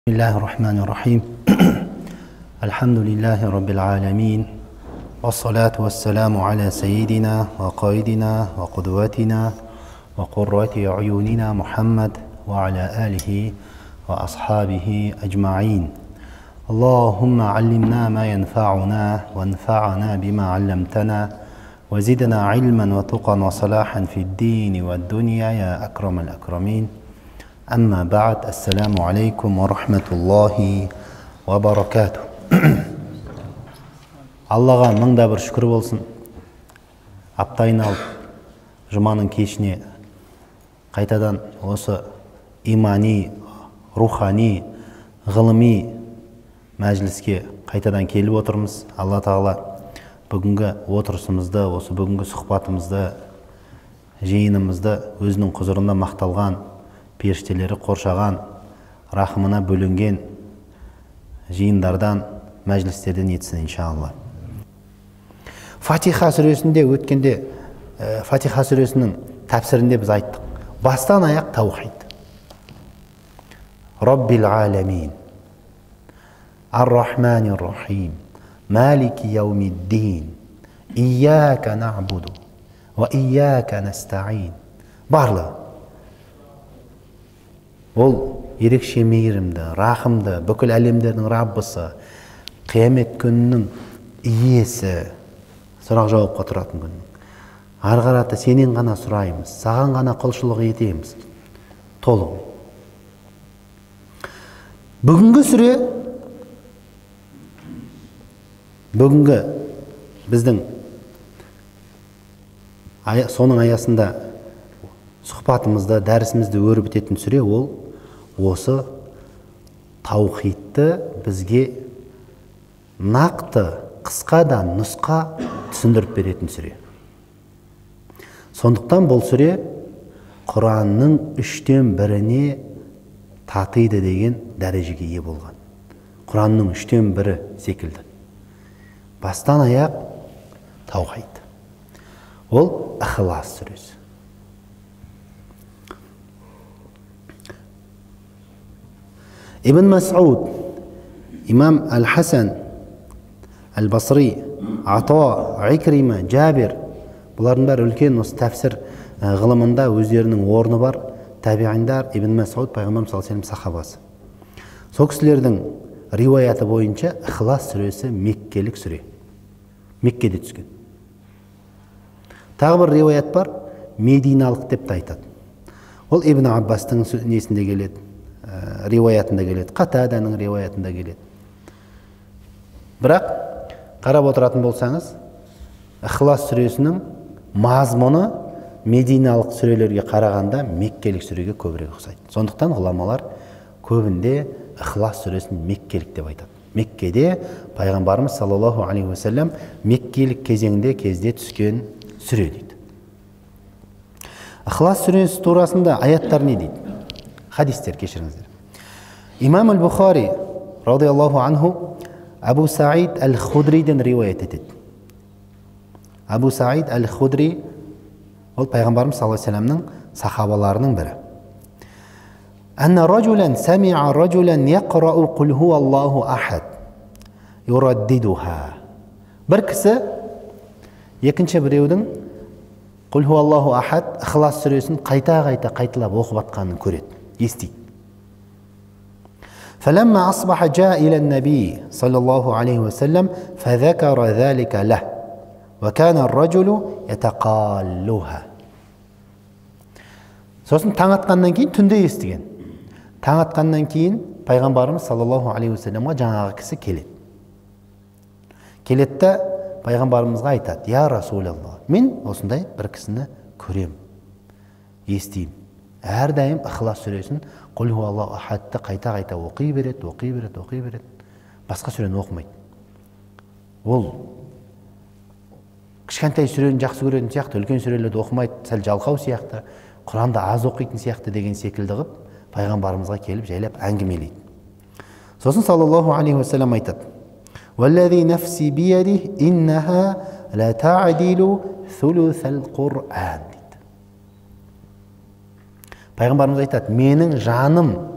بسم الله الرحمن الرحيم الحمد لله رب العالمين والصلاة والسلام على سيدنا وقائدنا وقدوتنا وقرة أعيننا محمد وعلى آله وأصحابه أجمعين. اللهم علمنا ما ينفعنا وانفعنا بما علمتنا وزدنا علما وتقا وصلاحا في الدين والدنيا يا أكرم الأكرمين. أما بعد، السلام عليكم ورحمة الله وبركاته. Аллаға мыңда бір шүкір болсын. Аптайын алып, жұманың кешіне қайтадан осы имани, рухани, ғылыми мәжіліске қайтадан келіп отырмыз. Алла Тағала бүгінгі отырысымызды, осы бүгінгі сұхбатымызды, жиынымызды өзінің құзырында мақталған, періштелері қоршаған, рахымына бөлінген жиындардан, мәжілістерден етсін иншалла. Фатиха сүресінде өткенде, Фатиха сүресінің тәпсірінде біз айттық. Бастан аяқ таухид. Раббил аламин, ар-рахманир рахим, малики яумиддин, ияка набуду ва ияка настаин. Барлығы. Ол ерекше мейірімді, рахымды, бүкіл әлемдердің Раббысы, қиямет күнінің иесі, сұрақ жауапқа тұратын күннің. Ары қарата сенен ғана сұраймыз, саған ғана құлшылық етеміз. Толық. Бүгінгі сүре, бүгінгі біздің соның аясында сұхбатымызды, дәрісімізді өріп бітетін сүре, ол осы таухидты бізге нақты, қысқадан нұсқа түсіндіріп беретін сүре. Сондықтан бұл сүре Құранның 1/3 татиды деген дәрежеге ие болған. Құранның 1/3 секілді. Бастан аяқ таухид. Ол Ихлас сүресі. Ибн Мас'уд, имам Аль-Хасан, Аль-Басри, Ата, Икрима, Джабир, бұлардың бәрі үлкен осы тәфсір ғылымында өздерінің орны бар. Табиғиндар, Ибн Мас'уд, пайғамбар саллаллаху алейхи ва саллям сахабасы. Сол кісілердің риуаяты бойынша Ихлас сүресі меккелік сүре. Меккеде түскен. Тағы бір риуаят бар, мединалық деп те айтады. Ол Ибн Аббастың несінде келеді, риуаятында келеді, Қатаданың риуаятында келеді. Бірақ қарап отыратын болсаңыз, Ихлас сүресінің мазмұны мединалық сүрелерге қарағанда меккелік сүреге көбірек ұқсайды. Сондықтан ғұламалар көбінде Ихлас сүресін меккелік деп айтады. Меккеде пайғамбарымыз саллаллаху алейхи ва саллям меккелік кезде түскен сүре дейді. Ихлас сүресі турасында аяттар не дейді? Хадистер, кешіріңіздер. Имам Аль-Бухари радиаллаху анху Абу Саид Аль-Худриден риуаят етеді. Абу Саид Аль-Худри ол пайғамбарымыз саллаллаху алейхи ва саллямның сахабаларының бірі. Анна раджулан сами'a раджулан яқрау қул хуаллаху ахад юраддидуха. Бір кісі екінші біреудің қул хуаллаху ахад Ихлас сүресін қайталап оқып атқанын көреді, естиді. فلما أصبح جاء إلى النبي صلى الله عليه وسلم فذكر ذلك له وكان الرجل يتقالها. Сосын таң атқаннан кейін түнде естіген. Таң атқаннан кейін пайғамбарымыз саллаллаху алейхи ва саллямға жаңағы кісі келеді. Келеді де пайғамбарымызға айтады: "Я Расулаллах, мен осындай бір кісіні көрем, естеймін. Әрдайым Ихлас сүресін Құл хуаллаху ахадты қайта оқи береді. Басқа сүрені оқымайды. Ол кішкентай сүрені жақсы көретін сияқты, үлкен сүрелерді оқымайды, сәл жалқау сияқты, Құранды аз оқитын сияқты деген секілді қып, пайғамбарымызға келіп жайлап әңгімелейді. Сосын саллаллаху алейхи ва саллям айтады: "Валлази нафси бияди иннаха ла та'дилу thuluthal Qur'an." Пайғамбарымыз айтады: "Менің жаным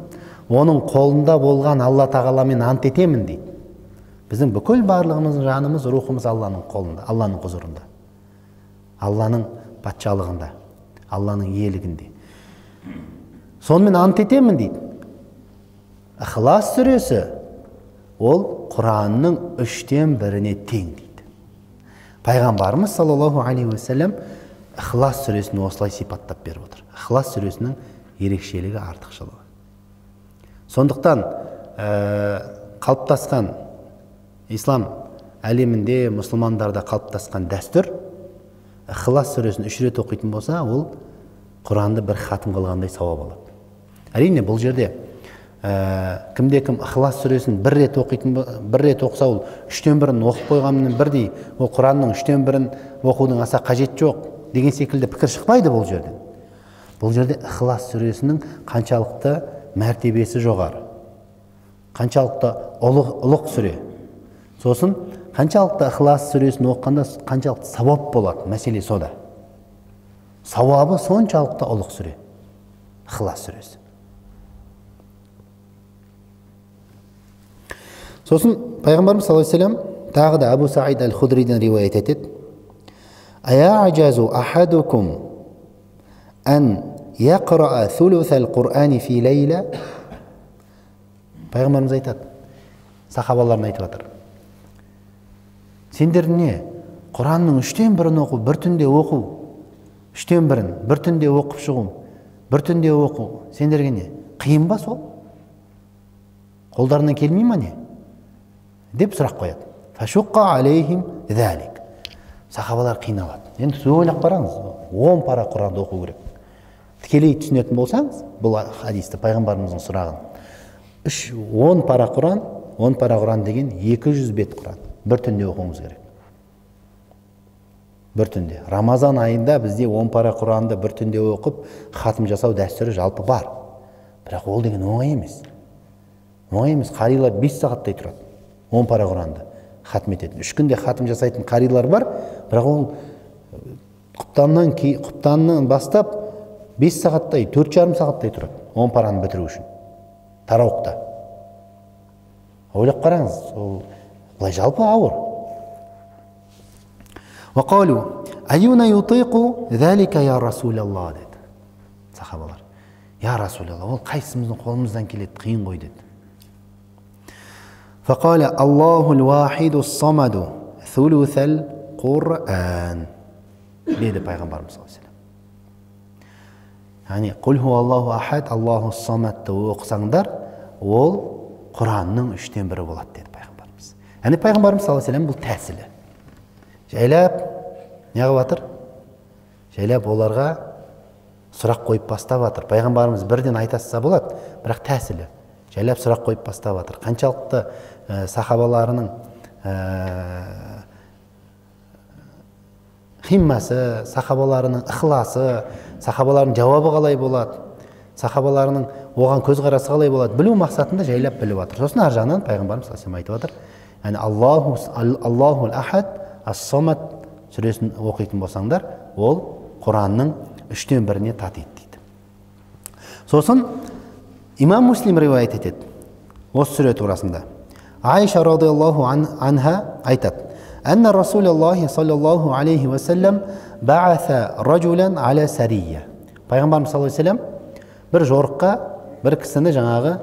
оның қолында болған Алла тағаламен ант етемін дейді. Біздің бүкіл барлығымыздың жанымыз, рухымыз Алланың қолында, Алланың құзырында, Алланың патшалығында, Алланың иелігінде. Сонымен ант етемін дейді. Ихлас сүресі ол Құранның 1/3-іне тең дейді. Пайғамбарымыз саллаллаху алейхи вассалам Ихлас сүресін осылай сипаттап беріп отыр. Ихлас сүресінің ерекшелігі, артықшылығы. Сондықтан қалыптасқан ислам әлемінде, мұсылмандарда қалыптасқан дәстүр, Ихлас сүресін 3 рет оқитын болса, ол Құранды бір хатым қылғандай сауап алады. Әрине бұл жерде кімде-кім Ихлас сүресін бір рет оқыса, ол 3/1-ін оқып қойғанмен бірдей, ол Құранның 3/1-ін оқудың аса қажет жоқ деген секілді пікір шықпайды бұл жерден. Бұл жерде Ихлас сүресінің қаншалықты мәртебесі жоғары, қаншалықты ұлық сүре. Сосын қаншалықты Ихлас сүресін оқығанда қаншалықты сауап болады, мәселе сода. Сауабы соншалықты ұлық сүре, Ихлас сүресі. Сосын пайғамбарымыз саллаллаху алейхи вассалам тағы да Абу Саид әл-Худриден риуаят етеді. Ая'джазу ахадукум ан яқра'a thuluthal Qur'ani fi layla. Пайғамбарымыз айтады, сахабаларына айтып жатыр. Сендер не? Құранның 3/1-ін оқу, бір түнде оқу, 3/1-ін бір түнде оқып шығу, бір түнде оқу, сендерге не? Қиын ба сол? Қолдарынан келмей ма не? Деп сұрақ қояды. Фашуққа алейхим зәлик. Сахабалар қиналады. Енді сіз ойлап қараңыз, 10 пара Құранды оқу керек. Тікелей түсінетін болсаңыз, бұл хадисті, пайғамбарымыздың сұрағын. 10 пара Құран, 10 пара Құран деген 200 бет Құран. Бір түнде оқуымыз керек. Бір түнде. Рамазан айында бізде 10 пара Құранды бір түнде оқып, хатым жасау дәстүрі жалпы бар. Бірақ ол деген оңай емес. Оңай емес, қарилар 5 сағаттай тұрады. 10 пара Құранды хатым ететін. 3 күнде хатым жасайтын қарилар бар, бірақ ол құптаннан бастап 5 сағаттай, 4,5 сағаттай тұрады. 10 параны бітіру үшін. Тарауықта. Ойлап қараңыз, ол былай жалпы ауыр. Вақалу, айуна ютиқу зәлика я Расулалла деді. Сахабалар. Я Расулалла, ол қайсымыздың қолымыздан келеді, қиын ғой деді. Фақала Аллахул вахиду самаду thuluthal Qur'an. Деді пайғамбарымыз саллаллаху алейхи вассалам. Яғни, құл ху Аллаху ахад, Аллаху самадты оқысаңдар, ол Құранның 3/1 болады деді пайғамбарымыз. Яғни пайғамбарымыз саллаллаху алейхи вассалам бұл тәсілі. Жайлап неғып жатыр? Жайлап оларға сұрақ қойып бастап жатыр. Пайғамбарымыз бірден айтаса болады, бірақ тәсілі. Жайлап сұрақ қойып бастап жатыр. Қаншалықты сахабаларының химмасы, сахабаларының ықыласы, сахабаларының жауабы қалай болады, сахабаларының оған көзқарасы қалай болады, білу мақсатында жайлап біліп жатыр. Сосын ар жағынан пайғамбарымыз саллаллаху айтып жатыр. Яғни Аллахул ахад ас-самад сүресін оқитын болсаңдар, ол Құранның 3/1-іне татиды дейді. Сосын имам Муслим риуаят етеді осы сүре турасында. Айша радиаллаху анха айтады: Анна Расулаллахи саллаллаху алейхи вассалам ба'аса ражулан аля сария. Пайғамбарымыз саллаллаху алейхи вассалам бір жорыққа бір кісіні жаңағы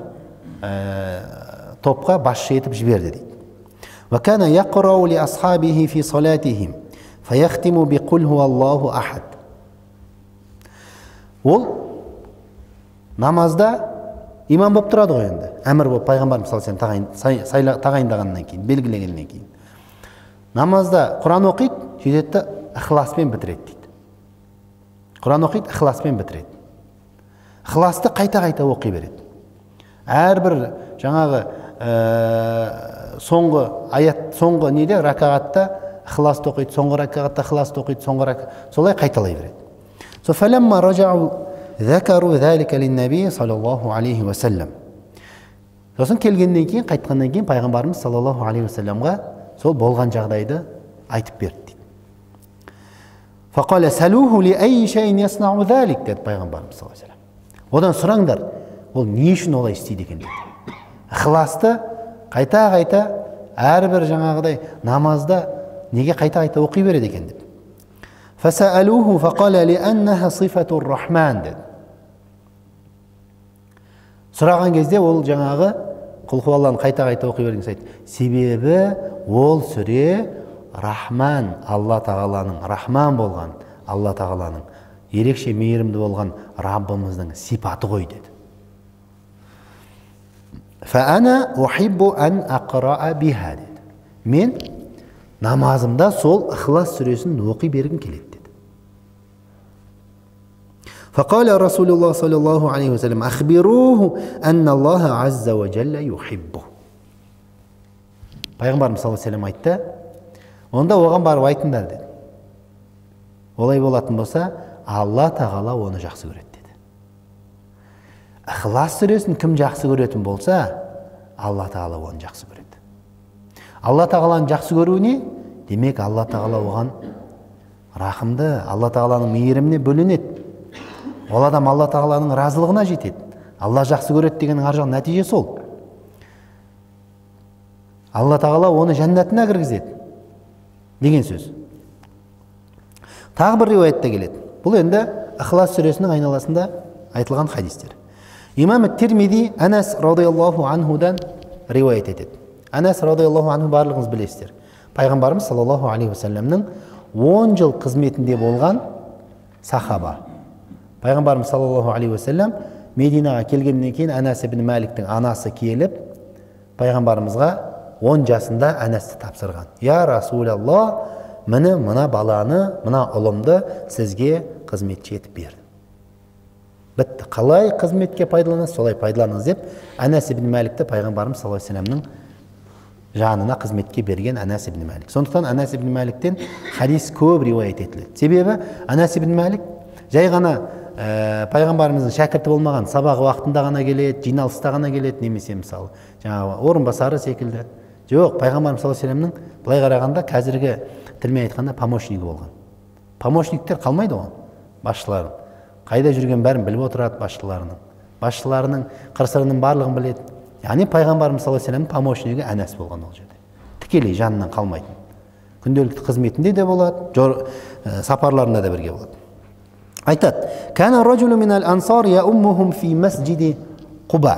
топқа басшы етіп жіберді дейді. وكان يقرأ لأصحابه في صلاتهم فيختم بقل هو الله أحد. Ол намазда имам болып тұрады ғой енді. Әмір болып пайғамбарымыз саллаллаху алейхи вассалам тағайындағаннан кейін, белгілегеннен кейін. Намазда Құран оқиды, жетеді ықыласпен бітіреді дейді. Құран оқиды, ықыласпен бітіреді. Ықыласты қайта-қайта оқи береді. Әрбір жаңағы соңғы аят, соңғы неде ракағатта ықыласты оқиды, соңғы ракағатта ықыласты оқиды, соңғы ракағатта солай қайталай береді. فلما رجعوا ذكروا ذلك للنبي صلى الله عليه وسلم. Сосын келгеннен кейін, қайтқаннан кейін пайғамбарымыз саллаллаху алейхи вассаламға сол болған жағдайды айтып берді дейді. فقال سلوه لأي شيء يصنع ذلك деді пайғамбарымыз саллаллаху алейхи вассалам. Одан сұраңдар, ол не үшін олай істейді екен дейді. Ықыласты қайта әрбір жаңағыдай намазда неге қайта оқи береді екен деп. فسألوه فقال لأنها صفة الرحمن деді. Сұраған кезде ол жаңағы құл хуалланы қайта оқи берген айтты. Себебі ол сүре Рахман, Алла тағаланың, Рахман болған Алла тағаланың, ерекше мейірімді болған Раббымыздың сипаты ғой деді. فأنا أحب أن أقرأ بها деді. Мен намазымда сол Ихлас сүресін оқи бергім келеді деді. فقال رسول الله صلى الله عليه وسلم أخبروه أن الله عز وجل يحبه. Пайғамбарымыз саллаллаху алейхи ва саллям айтты, онда оған барып айтыңдар деді. Олай болатын болса, Алла тағала оны жақсы көреді деді. Ихлас сүресін кім жақсы көретін болса, Алла тағала оны жақсы көреді. Алла тағаланы жақсы көруіне, демек Алла тағала оған рахымды, Алла тағаланың мейіріміне бөленеді. Ол адам Алла тағаланың разылығына жетеді. Алла жақсы көреді дегеннің ар жақ нәтиже сол. Алла тағала оны жәннатына кіргізеді деген сөз. Тағы бір риуаятта келеді. Бұл енді Ихлас сүресінің айналасында айтылған хадистер. Имам Тирмизи Анас радиаллаху анхудан риуаят етеді. Анас радиаллаху анху барлығыңыз білесіздер. Пайғамбарымыз саллаллаху алейхи ва саллямның 10 жыл қызметінде болған сахаба. Пайғамбарымыз саллаллаху алейхи ва саллям Мединаға келгеннен кейін Анас ибн Маликтің анасы келіп, пайғамбарымызға 10 жасында Анасты тапсырған. Я Расулаллах, мына баланы, мына ұлымды сізге қызметші етіп бердім. Бітті. Қалай қызметке пайдаланасыз, солай пайдаланыңыз деп Анас ибн Маликті пайғамбарымыз саллаллаху алейхи ва саллямның жанына қызметке берген Анас ибн Малик. Сондықтан Анас ибн Маликтен хадис көп риуаят етіледі. Себебі Анас ибн Малик жай ғана пайғамбарымыздың шәкірті болмаған, сабағы уақытында ғана келеді, жиналыста ғана келеді, немесе мысалы жаңағы орынбасары секілді. Жоқ, пайғамбарымыз саллаллаху алейхи ва саллямның былай қарағанда қазіргі тілмен айтқанда помощнигі болған. Помощниктер қалмайды оған, басшыларын. Қайда жүрген бәрін біліп отырады басшыларының қыр-сырының барлығын біледі. Яғни пайғамбарымыз саллаллаху алейхи ва саллямның помощнигі Анас болған ол жерде. Тікелей жанынан қалмайтын. Күнделікті қызметінде де болады, сапарларында да бірге болады. Айтады: "Кана ражулу минал ансар яуммухум фи масджиди Құба."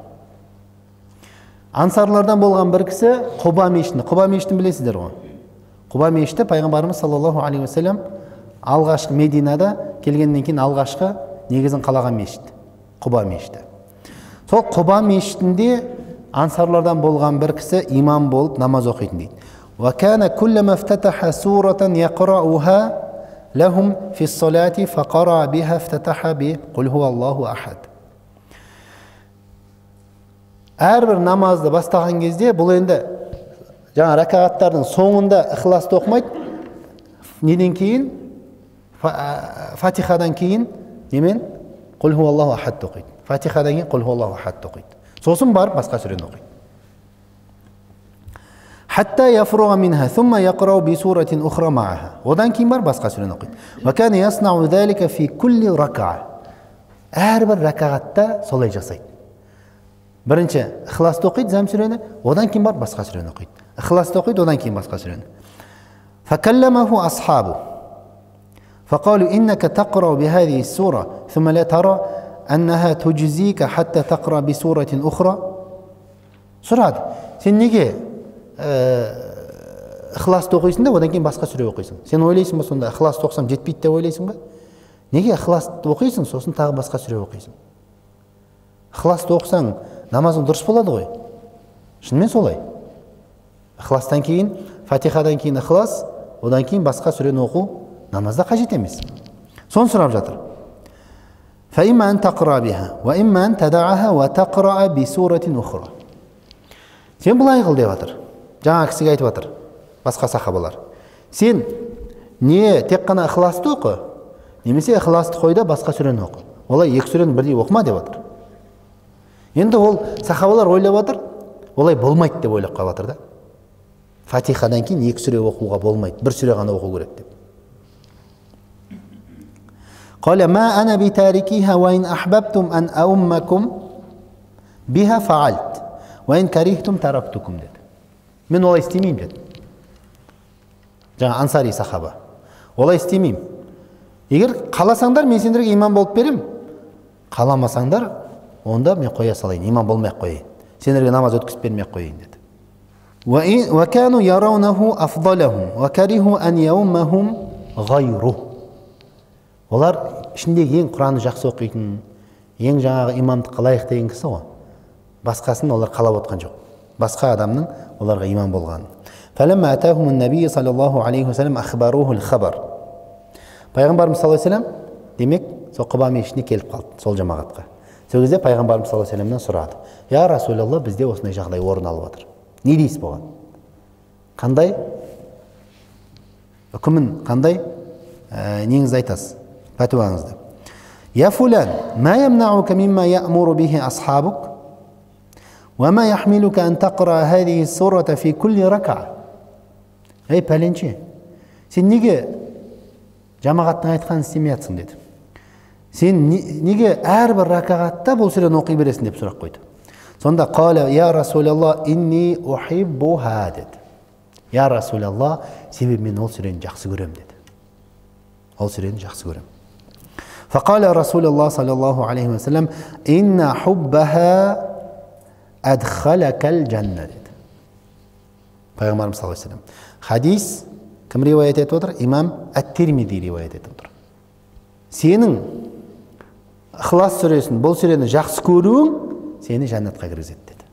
Ансарлардан болған бір кісі Құба мешітін білесіздер ғой. Құба мешіті пайғамбарымыз саллаллаху алейхи ва саллям алғашқы Мединада келгеннен кейін алғашқы негізін қалаған мешіт. Құба мешіті. Сол Құба мешітінде ансарлардан болған бір кісі имам болып намаз оқитын дейді. "Ва кана куллама фтатаха суратан яқрауха лахум фи ссалати фақара биха фтатаха би қул хуаллаху ахад." Әрбір намазды бастаған кезде бұл енді жаңа ракағаттардың соңында Ихласты оқымайды. Неден кейін? Фатихадан кейін немен? Қул хуаллаху ахад оқиды. Фатихадан кейін қул хуаллаху ахад оқиды. Сосын барып басқа сүрені оқиды. Хатта яфруға минха, thumma яқрау би суратин ухра мааха. Одан кейін барып басқа сүрені оқиды. Ва кана яснау залика фи кулли ракаа. Әрбір ракағатта солай жасайды. Бірінші Ихласты оқиды, зәм сүрені, одан кейін барып басқа сүрені оқиды. Ихласты оқиды, одан кейін басқа сүрені. Факалламаху асхабу. فقالوا إنك تقرأ بهذه السورة ثم لا ترى أنها تجزيك حتى تقرأ بسورة أخرى. Сұрады: "Сен неге Ихласты оқисың да одан кейін басқа сүре оқисың? Сен ойлайсың ба сонда Ихласты оқысам жетпейді деп ойлайсың ба? Неге Ихласты оқисың, сосын тағы басқа сүре оқисың? Ихласты оқысаң намазың дұрыс болады ғой." Шынымен солай. Ихластан кейін, Фатихадан кейін Ихлас, одан кейін басқа сүрені оқу намазда қажет емес. Соны сұрап жатыр. فإما أن تقرأ بها وإما أن تدعها وتقرأ بسورة أخرى. Сен былай қыл деп жатыр. Жаңа кісіге айтып жатыр, басқа сахабалар. Сен не тек қана Ихласты оқы, немесе Ихласты қой да басқа сүрені оқы. Олай екі сүрені бірдей оқыма деп жатыр. Енді ол сахабалар ойлап жатыр, олай болмайды деп ойлап қалып жатыр да. Фатихадан кейін екі сүре оқуға болмайды, бір сүре ғана оқу керек деп. قال ما أنا بتاركيها وإن أحببتم أن أؤمكم биха фаалт ва ин карихтум тарактукум деді. Мен олай істемеймін деді. Жаңа ансари сахаба. Олай істемеймін. Егер қаласаңдар, мен сендерге имам болып берем. Қаламасаңдар, онда мен қоя салайын, имам болмай-ақ қояйын. Сендерге намаз өткізіп бермей-ақ қояйын деді. Ва кану яраунаху афдалахум ва кариху ан яуммахум гайру. Олар ішіндегі ең Құранды жақсы оқитын, ең жаңағы имамдыққа лайық деген кісі ғой. Басқасын олар қалап отқан жоқ. Басқа адамның оларға имам болғанын. Фәләммә атахумун набий саллаллаху алейхи ва саллям ахбарухул хабар. Пайғамбарымыз саллаллаху алейхи ва саллям демек сол Құба мешітіне келіп қалды, сол жамағатқа. Сол кезде пайғамбарымыз саллаллаху алейхи ва саллямнан сұрады: "Я Расулалла, бізде осындай жағдай орын алып отыр. Не дейсіз бұған? Қандай үкімін, қандай неңізді айтасыз? Пәтуаңызды." "Я фулан, ма ямнаука мимма я'муру бихи асхабук ва ма яхмилука ан тақра хадихи сурата фи кулли рак'a." Ей пәленше, сен неге жамағаттың айтқанын істемей жатсың деді. Сен неге әрбір ракағатта бұл сүрені оқи бересің деп сұрақ қойды. Сонда қала: "Я Расулалла, инни ухиббуха" деді. "Я Расулалла, себебі мен ол сүрені жақсы көрем" деді. Ол сүрені жақсы көрем. Фақала Расулалла саллаллаху алейхи ва саллям: "Инна хуббаха адхалакал жанна" деді. Пайғамбарымыз саллаллаху алейхи ва саллям. Хадис кім риуаят етіп отыр? Имам Ат-Тирмизи риуаят етіп отыр. Сенің Ихлас сүресін, бұл сүрені жақсы көруің сені жәннатқа кіргізеді деді.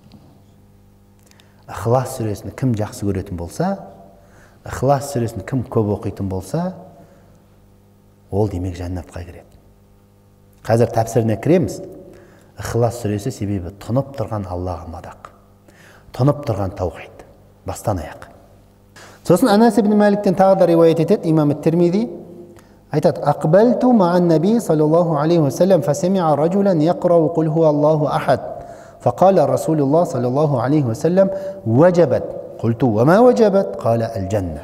Ихлас сүресін кім жақсы көретін болса, Ихлас сүресін кім көп оқитын болса, ол демек жәннатқа кіреді. Қазір тәпсіріне кіреміз. Ихлас сүресі себебі тұнып тұрған Аллаға мадақ, тұнып тұрған таухид, бастан аяқ. Сосын Анас ибн Маликтен тағы да риуаят етеді имам Ат-Тирмизи. Айтады: "Aqbaltu ma'an nabiy sallallahu alayhi wa sallam fa sami'a rajulan yaqra'u qul huwa Allahu ahad. Faqala Rasulullah sallallahu alayhi wa sallam: wajabat. Qultu wa ma wajabat? Qala al-jannah."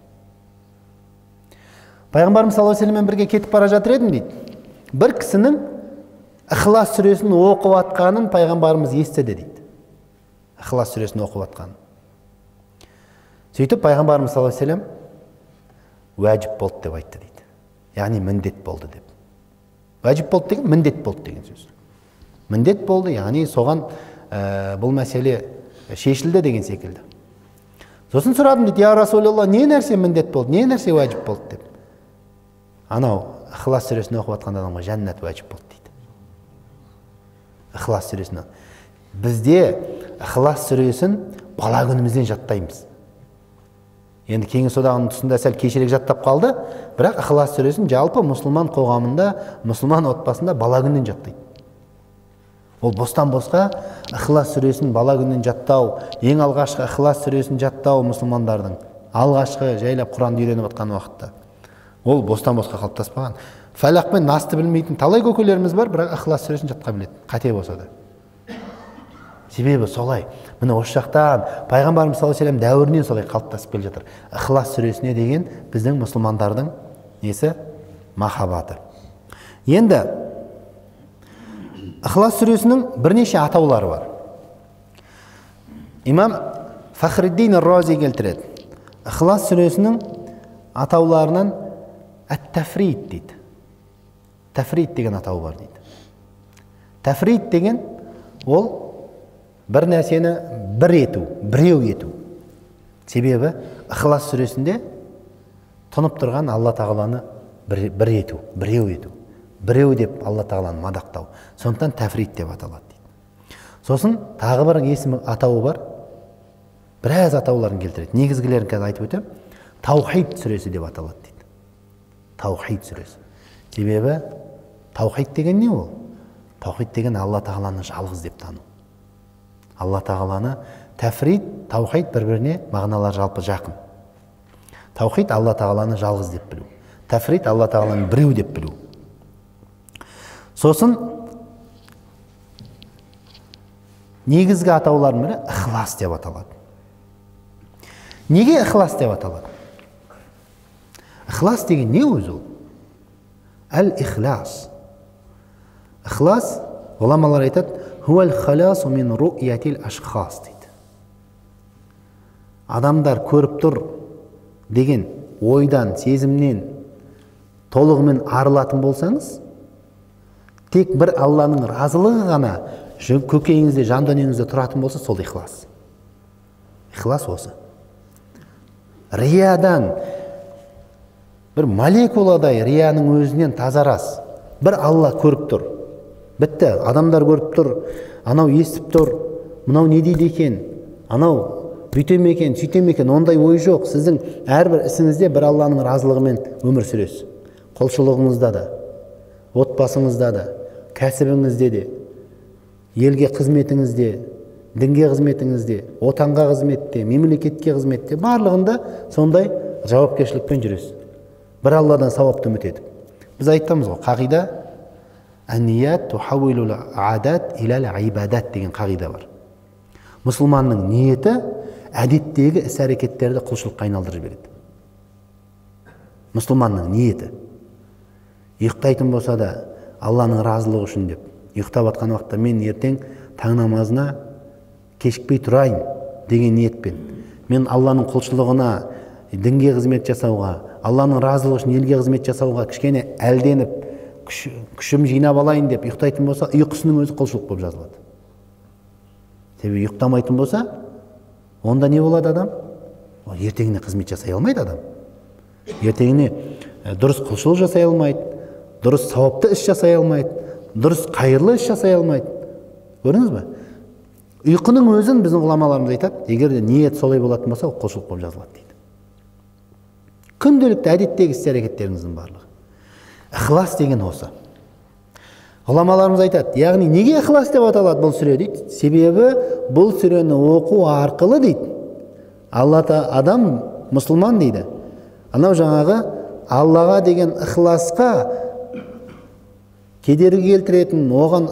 Пайғамбарымыз саллаллаху алейхи ва салламмен бірге кетіп бара жатыр едім дейді. Бір кісінің Ихлас сүресін оқып атқанын пайғамбарымыз естіді дейді. Ихлас сүресін оқып атқанын. Сөйтіп пайғамбарымыз саллаллаху алейхи ва саллям уәжіп болды деп айтты дейді. Яғни міндет болды деп. Уәжіп болды деген міндет болды деген сөз. Міндет болды, яғни соған бұл мәселе шешілді деген секілді. Сосын сұрадым дейді: "Я Расулалла, не нәрсе міндет болды, не нәрсе уәжіп болды" деп. Анау Ихлас сүресін оқып атқан адамға жәннат уәжіп болды дейді. Ихлас сүресін. Бізде Ихлас сүресін бала күнімізден жаттаймыз. Енді Кеңес одағының тұсында сәл кешірек жаттап қалды, бірақ Ихлас сүресін жалпы мұсылман қоғамында, мұсылман отбасында бала күннен жаттайды. Ол бостан босқа Ихлас сүресін бала күннен жаттау, ең алғашқы Ихлас сүресін жаттау мұсылмандардың алғашқы жайлап Құранды үйреніп жатқан уақытта. Ол бостан босқа қалыптаспаған. Фәлақ пен насты білмейтін талай көкелеріміз бар, бірақ Ихлас сүресін жатқа біледі, қате болса да. Себебі солай. Міне осы жақтан пайғамбарымыз саллаллаху алейхи ва саллям дәуірінен солай қалыптасып келе жатыр. Ихлас сүресіне деген біздің мұсылмандардың несі? Махаббаты. Енді Ихлас сүресінің бірнеше атаулары бар. Имам Фахриддин ар-Рази келтіреді. Ихлас сүресінің атауларынан Ат-Тафрид дейді. Тафрид деген атауы бар дейді. Тафрид деген ол бір нәрсені бір ету, біреу ету. Себебі Ихлас сүресінде тұнып тұрған Алла тағаланы бір ету, біреу ету. Біреу деп Алла тағаланы мадақтау. Сондықтан Тафрид деп аталады дейді. Сосын тағы бір есімі атауы бар. Біраз атауларын келтіреді. Негізгілерін қазір айтып өтем. Таухид сүресі деп аталады дейді. Таухид сүресі. Себебі таухид деген не ол? Таухид деген Алла тағаланы жалғыз деп тану. Алла тағаланы тафрид, таухид бір-біріне мағыналар жалпы жақын. Таухид Алла тағаланы жалғыз деп білу. Тафрид Алла тағаланы біреу деп білу. Сосын негізгі атаулардың бірі Ихлас деп аталады. Неге Ихлас деп аталады? Ихлас деген не өзі ол? Әл-Ихлас. Ихлас, ғұламалар айтады, Хуал халасу мин ру'ятил ашхас дейді. Адамдар көріп тұр деген ойдан, сезімнен толығымен арылатын болсаңыз, тек бір Алланың разылығы ғана көкейіңізде, жан дүниеңізде тұратын болса, сол ихлас. Ихлас осы. Риядан бір молекуладай рияның өзінен тазарас. Бір Алла көріп тұр. Бітті, адамдар көріп тұр, анау естіп тұр, мынау не дейді екен, анау бүйтем екен, сөйтем екен, ондай ой жоқ. Сіздің әрбір ісіңізде бір Алланың разылығымен өмір сүресіз. Құлшылығыңызда да, отбасыңызда да, кәсібіңізде де, елге қызметіңізде, дінге қызметіңізде, отанға қызметте, мемлекетке қызметте, барлығында сондай жауапкершілікпен жүресіз. Бір Алладан сауапты үміт етіп. Біз айтамыз ғой, қағида әният тухауилул адат илал ибадат деген қағида бар. Мұсылманның ниеті әдеттегі іс-әрекеттерді құлшылыққа айналдырып береді. Мұсылманның ниеті ұйықтайтын болса да Алланың разылығы үшін деп, ұйықтап жатқан уақытта мен ертең таң намазына кешікпей тұрайын деген ниетпен, мен Алланың құлшылығына, дінге қызмет жасауға, Алланың разылығы үшін елге қызмет жасауға кішкене әлденіп, күшім жинап алайын деп ұйықтайтын болса, ұйқысының өзі құлшылық болып жазылады. Себебі ұйықтамайтын болса, онда не болады адам? Ертеңіне қызмет жасай алмайды адам. Ертеңіне дұрыс құлшылық жасай алмайды, дұрыс сауапты іс жасай алмайды, дұрыс қайырлы іс жасай алмайды. Көрдіңіз бе? Ұйқының өзін біздің ғұламаларымыз айтады, егер де ниет солай болатын болса, ол құлшылық болып жазылады дейді. Күнделікті әдеттегі іс-әрекеттеріңіздің барлығы. Ихлас деген осы. Ғұламаларымыз айтады, яғни неге ихлас деп аталады бұл сүре дейді? Себебі бұл сүрені оқу арқылы дейді, адам мұсылман дейді, анау жаңағы Аллаға деген ихласқа кедергі келтіретін, оған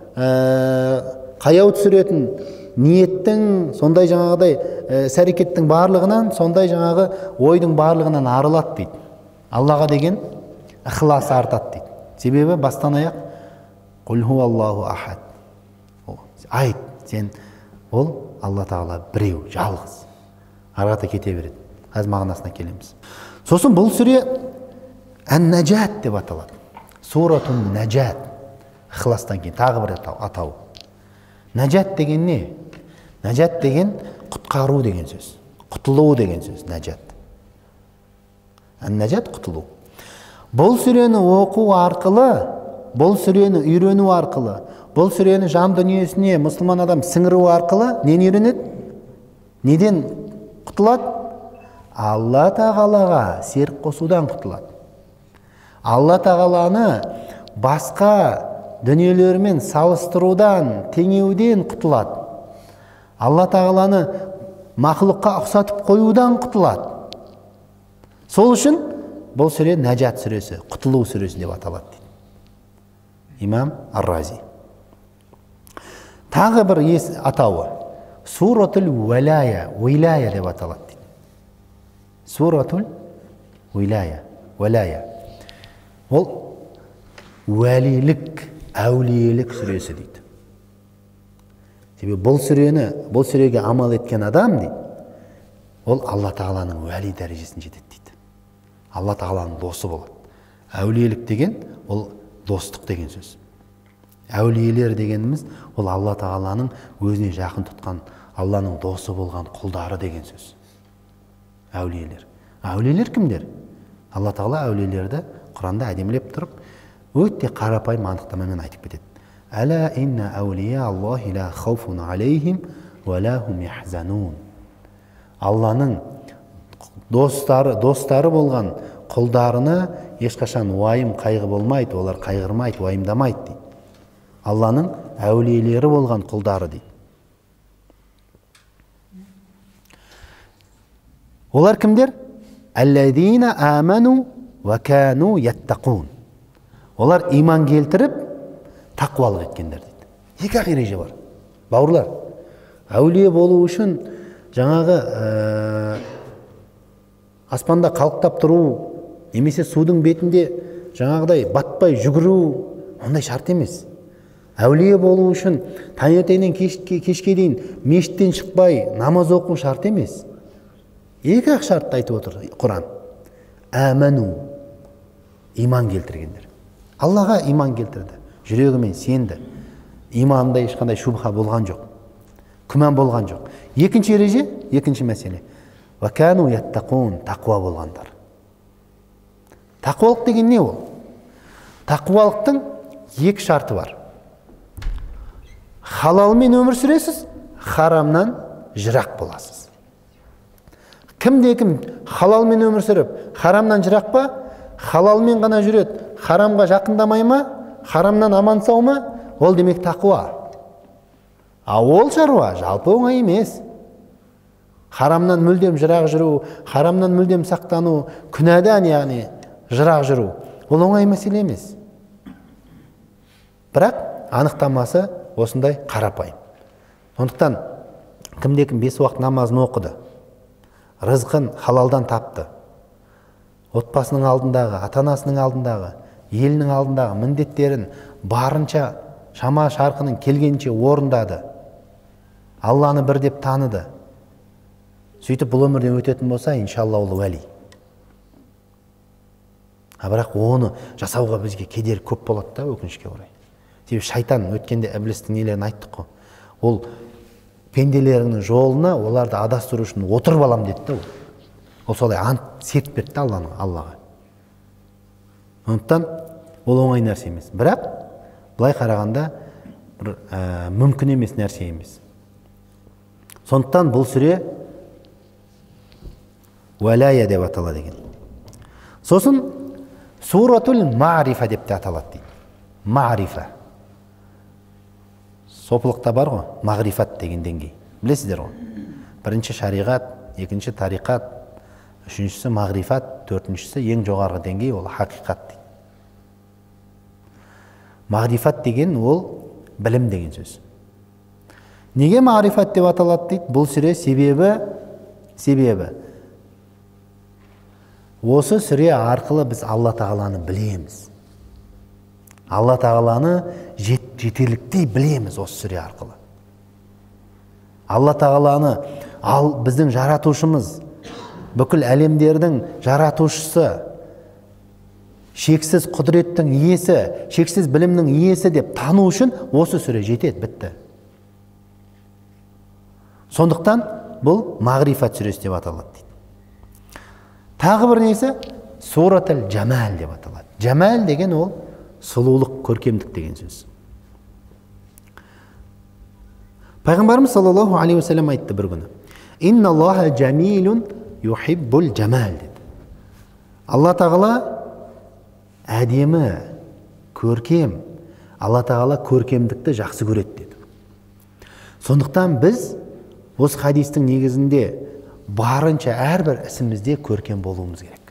қаяу түсіретін ниеттің, сондай жаңағыдай іс-әрекеттің барлығынан, сондай жаңағы ойдың барлығынан арылады дейді. Аллаға деген ихласы артады дейді. Себебі бастан аяқ Құл хуаллаху ахад. Айт, сен ол Алла Тағала біреу, жалғыз. Арғата кете береді. Қазір мағынасына келеміз. Сосын бұл сүре Ан-Наджат деп аталады. Суратун Наджат. Ихластан кейін тағы бір атау. Наджат деген не? Наджат деген құтқару деген сөз. Құтылу деген сөз, наджат. Ан-Наджат құтылу. Бұл сүрені оқу арқылы, бұл сүрені үйрену арқылы, бұл сүрені жан дүниесіне мұсылман адам сіңіру арқылы нені үйренеді? Неден құтылады? Алла Тағалаға серік қосудан құтылады. Алла Тағаланы басқа дүниелермен салыстырудан, теңеуден құтылады. Алла Тағаланы мақлұққа ұқсатып қоюдан құтылады. Сол үшін бұл сүре Наджат сүресі, құтылу сүресі деп аталады дейді имам Ар-Рази. Тағы бір атауы Суратул Вилая, Вилая деп аталады дейді. Суратул Вилая, Вилая. Ол уәлилік, әулиелік сүресі дейді. Себебі бұл сүреге амал еткен адам дейді, ол Алла Тағаланың уәли дәрежесін жетеді дейді. Алла Тағаланың досы болады. Әулиелік деген ол достық деген сөз. Әулиелер дегеніміз ол Алла Тағаланың өзіне жақын тұтқан, Алланың досы болған құлдары деген сөз. Әулиелер. Әулиелер кімдер? Алла Тағала әулиелерді Құранда әдемілеп тұрып, өте қарапайым анықтамамен айтып кетеді. Әла инна әулия Аллахи ла хауфун алейхим ва ла хум яхзанун. Алланың достары болған құлдарына ешқашан уайым, қайғы болмайды, олар қайғырмайды, уайымдамайды дейді. Алланың әулиелері болған құлдары дейді. Олар кімдер? Әлләдина аману ва кану яттақун. Олар иман келтіріп, тақуалық еткендер дейді. Екі ақ ереже бар. Бауырлар, әулие болу үшін жаңағы аспанда қалықтап тұру, немесе судың бетінде жаңағыдай батпай жүгіру, ондай шарт емес. Әулие болу үшін таңертеңнен кешке дейін мешіттен шықпай намаз оқу шарт емес. Екі-ақ шартты айтып отыр Құран. Әмәну, иман келтіргендер. Аллаға иман келтірді, жүрегімен сенді. Иманында ешқандай шубха болған жоқ, күмән болған жоқ. Екінші ереже, екінші мәселе. Вакану яттақун, тақуа болғандар. Тақуалық деген не ол? Тақуалықтың екі шарты бар. Халалмен өмір сүресіз, харамнан жырақ боласыз. Кімде-кім халалмен өмір сүріп, харамнан жырақ па, халалмен ғана жүреді, харамға жақындамай ма, харамнан аман сау ма, ол демек тақуа. Ол шаруа жалпы оңай емес. Харамнан мүлдем жырақ жүру, харамнан мүлдем сақтану, күнәдан яғни жырақ жүру, ол оңай мәселе емес. Бірақ анықтамасы осындай қарапайым. Сондықтан кімде-кім 5 уақыт намазын оқыды, рызқын халалдан тапты, отбасының алдындағы, ата-анасының алдындағы, елінің алдындағы міндеттерін барынша шама шарқының келгенше орындады, Алланы бір деп таныды, сөйтіп бұл өмірден өтетін болса, иншалла ол уәли. Бірақ оны жасауға бізге кедергі көп болады да, өкінішке орай. Себебі шайтан өткенде іблістің нелерін айттық қой. Ол пенделерінің жолына оларды адастыру үшін отырып алам деді да. Ол солай ант серт берді Аллаға. Сондықтан ол оңай нәрсе емес. Бірақ былай қарағанда мүмкін емес нәрсе емес. Сондықтан бұл сүре уәлая деп аталады деген. Сосын суратул мa'рифа деп те аталады дейді. Мa'рифа. Сопылықта бар ғой, мағрифат деген деңгей. Білесіздер ғой. Бірінші шариғат, екінші тариқат, үшіншісі мағрифат, төртіншісі ең жоғарғы деңгей ол хақиқат дейді. Мағрифат деген ол білім деген сөз. Неге мағрифат деп аталады дейді? Бұл сүре себебі осы сүре арқылы біз Алла Тағаланы білеміз. Алла Тағаланы жетерліктей білеміз осы сүре арқылы. Алла Тағаланы біздің жаратушымыз, бүкіл әлемдердің жаратушысы, шексіз құдіреттің иесі, шексіз білімнің иесі деп тану үшін осы сүре жетеді, бітті. Сондықтан бұл мағрифат сүресі деп аталады дейді. Тағы бір несі суратул жамал деп аталады. Жамал деген ол сұлулық, көркемдік деген сөз. Пайғамбарымыз саллаллаху алейхи уассалам айтты бір күні: "Инна Аллаха джамилун юхиббул жамал" деді. Алла Тағала әдемі, көркем, Алла Тағала көркемдікті жақсы көреді деді. Сондықтан біз осы хадистің негізінде барынша әрбір ісімізде көркем болуымыз керек.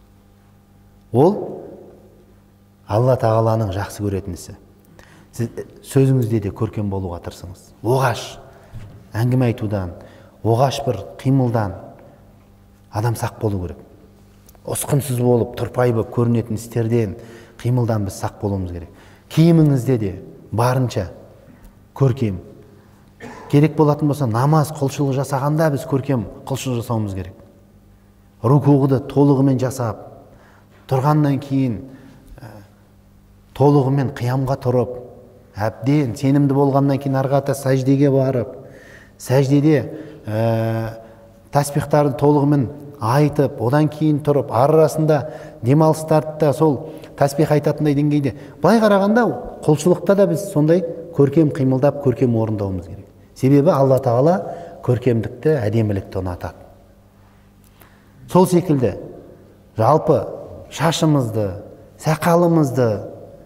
Ол Алла Тағаланың жақсы көретін ісі. Сіз сөзіңізде де көркем болуға тырысыңыз. Оғаш әңгіме айтудан, оғаш бір қимылдан адам сақ болу керек. Осқынсыз болып, тұрпай болып көрінетін істерден, қимылдан біз сақ болуымыз керек. Киіміңізде де барынша көркем. Керек болатын болса, намаз құлшылық жасағанда біз көркем құлшылық жасауымыз керек. Рукуғыды толығымен жасап, тұрғаннан кейін толығымен қиямға тұрып, әбден сенімді болғаннан кейін арғата сәждеге барып, сәждеде тәсбихтарды толығымен айтып, одан кейін тұрып, арасында демалыстарды сол тәсбих айтатындай деңгейде. Былай қарағанда құлшылықта да біз сондай көркем қимылдап, көркем орындауымыз керек. Себебі Алла Тағала көркемдікті, әдемілікті ұнатады. Сол секілді жалпы шашымызды, сақалымызды,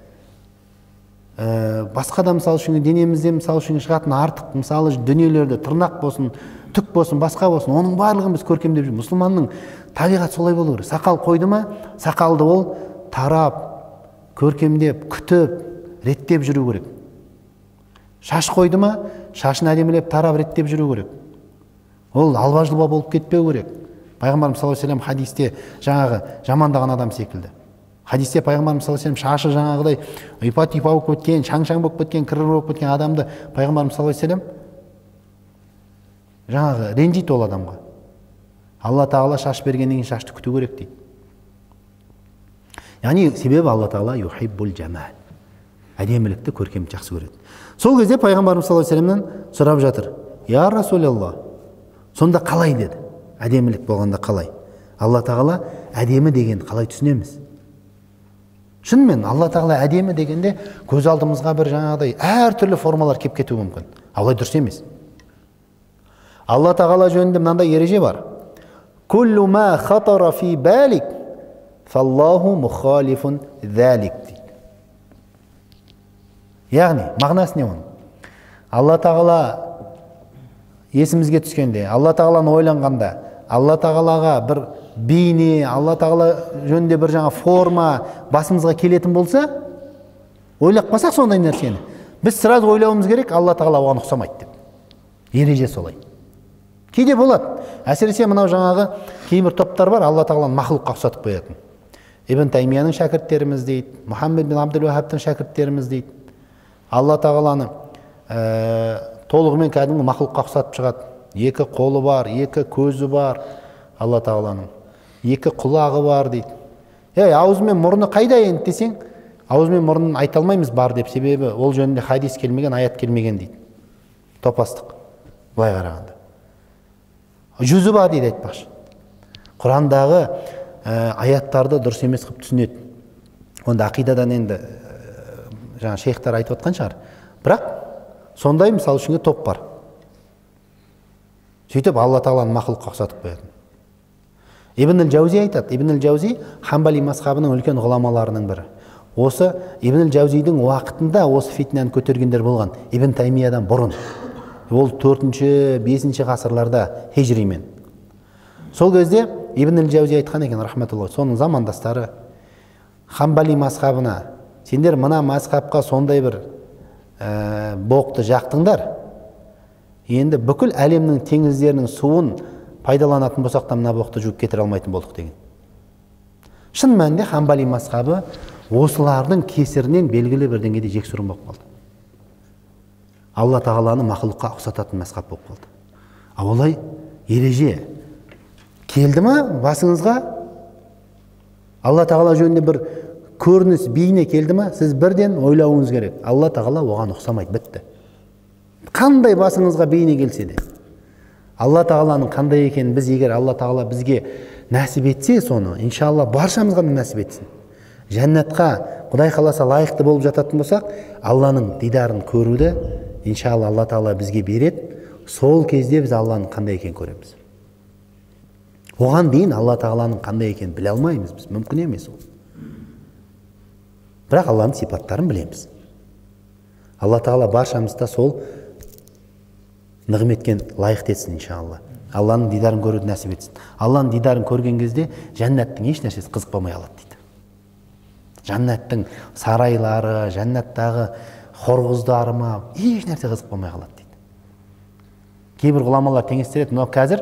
басқа да мысалы үшін денемізде мысалы үшін шығатын артық мысалы дүниелерді, тырнақ болсын, түк болсын, басқа болсын, оның барлығын біз көркемдеп жүрміз. Мұсылманның табиғаты солай болу керек. Сақал қойды ма, сақалды ол тарап, көркемдеп, күтіп, реттеп жүру керек. Шаш қойды ма, шашын әдемілеп, тарап, реттеп жүру керек. Ол албажылба болып кетпеу керек. Пайғамбарымыз саллаллаху алейхи ва саллям хадисте жаңағы жамандаған адам секілді. Хадисте пайғамбарымыз саллаллаху алейхи вассалам шашы жаңағыдай ұйпа-тұйпа болып кеткен, шаң-шаң болып кеткен, кір болып кеткен адамды пайғамбарымыз саллаллаху алейхи вассалам жаңағы ренжиді ол адамға. Алла тағала шаш бергеннен кейін шашты күту керек дейді. Яғни себебі Алла тағала юхиббул жамал. Әдемілікті, көркемдікті жақсы көреді. Сол кезде пайғамбарымыз саллаллаху алейхи вассаламнан сұрап жатыр. Я Расулалла, сонда қалай деді? Әдемілік болғанда қалай? Алла тағала әдемі дегенді қалай түсінеміз? Шынымен Алла тағала әдемі дегенде көз алдымызға бір жаңағыдай әртүрлі формалар келіп кетуі мүмкін. Алай дұрыс емес. Алла тағала жөнінде мынандай ереже бар. Куллу ма хатара фи балик фаллаху мухалифун залик дейді. Яғни мағынасы не оның? Алла тағала есімізге түскенде, Алла тағаланы ойланғанда, Алла тағалаға бір бейне, Алла тағала жөнінде бір жаңа форма басымызға келетін болса, ойлап қалсақ сондай нәрсені, біз сразу ойлауымыз керек, Алла тағала оған ұқсамайды деп. Ереже солай. Кейде болады. Әсіресе мынау жаңағы кейбір топтар бар, Алла тағаланы мақлұққа ұқсатып қоятын. Ибн Таймияның шәкірттеріміз дейді, Мұхаммед бин Абдул Вахабтың шәкірттеріміз дейді. Алла тағаланы толығымен кәдімгі мақлұққа ұқсатып шығады. Екі қолы бар, екі көзі бар Алла тағаланың. Екі құлағы бар дейді. Аузы мен мұрны қайда енді десең, аузы мен мұрнын айта алмаймыз бар деп, себебі ол жөнінде хадис келмеген, аят келмеген дейді. Топастық. Былай қарағанда. Жүзі бар дейді айтпақшы. Құрандағы аяттарды дұрыс емес қылып түсінеді. Онда ақидадан енді жаңа шейхтар айтып отқан шығар. Бірақ сондай мысалы үшін топ бар. Сөйтіп Алла тағаланы мақлұққа ұқсатып қоятын. Ибн ал-Жаузи айтады. Ибн ал-Жаузи Хамбали мазхабының үлкен ғұламаларының бірі. Осы Ибн ал-Жаузидің уақытында осы фитнаны көтергендер болған. Ибн Таймиядан бұрын. Ол 4-5 ғасырларда хижримен. Сол кезде Ибн ал-Жаузи айтқан екен, рахметуллах, соның замандастары Хамбали мазхабына, сендер мына мазхабқа сондай бір боқты жақтыңдар, енді бүкіл әлемнің теңіздерінің суын пайдаланатын болсақ та мына боқты жуып кетіре алмайтын болдық деген. Шын мәнінде Хамбали мазхабы осылардың кесірінен белгілі бір деңгейде жексұрын болып қалды. Алла тағаланы мақлұққа ұқсататын мазхаб болып қалды. Олай ереже келді ма басыңызға? Алла тағала жөнінде бір көрініс, бейне келді ма, сіз бірден ойлауыңыз керек. Алла тағала оған ұқсамайды, бітті. Қандай басыңызға бейне келсе де. Алла тағаланың қандай екенін біз егер Алла тағала бізге нәсіп етсе, соны иншалла баршамызға нәсіп етсін. Жәннатқа Құдай қаласа лайықты болып жататын болсақ, Алланың дидарын көруді иншалла Алла тағала бізге береді. Сол кезде біз Алланың қандай екенін көреміз. Оған дейін Алла тағаланың қандай екенін біле алмаймыз біз, мүмкін емес ол. Бірақ Алланың сипаттарын білеміз. Алла тағала баршамызда сол нығметкен лайықты етсін иншалла. Алланың дидарын көруді нәсіп етсін. Алланың дидарын көрген кезде жәннаттың еш нәрсесі қызық болмай қалады дейді. Жәннаттың сарайлары, жәннаттағы хорғыздары ма, еш нәрсе қызық болмай қалады дейді. Кейбір ғұламалар теңестіреді, мынау қазір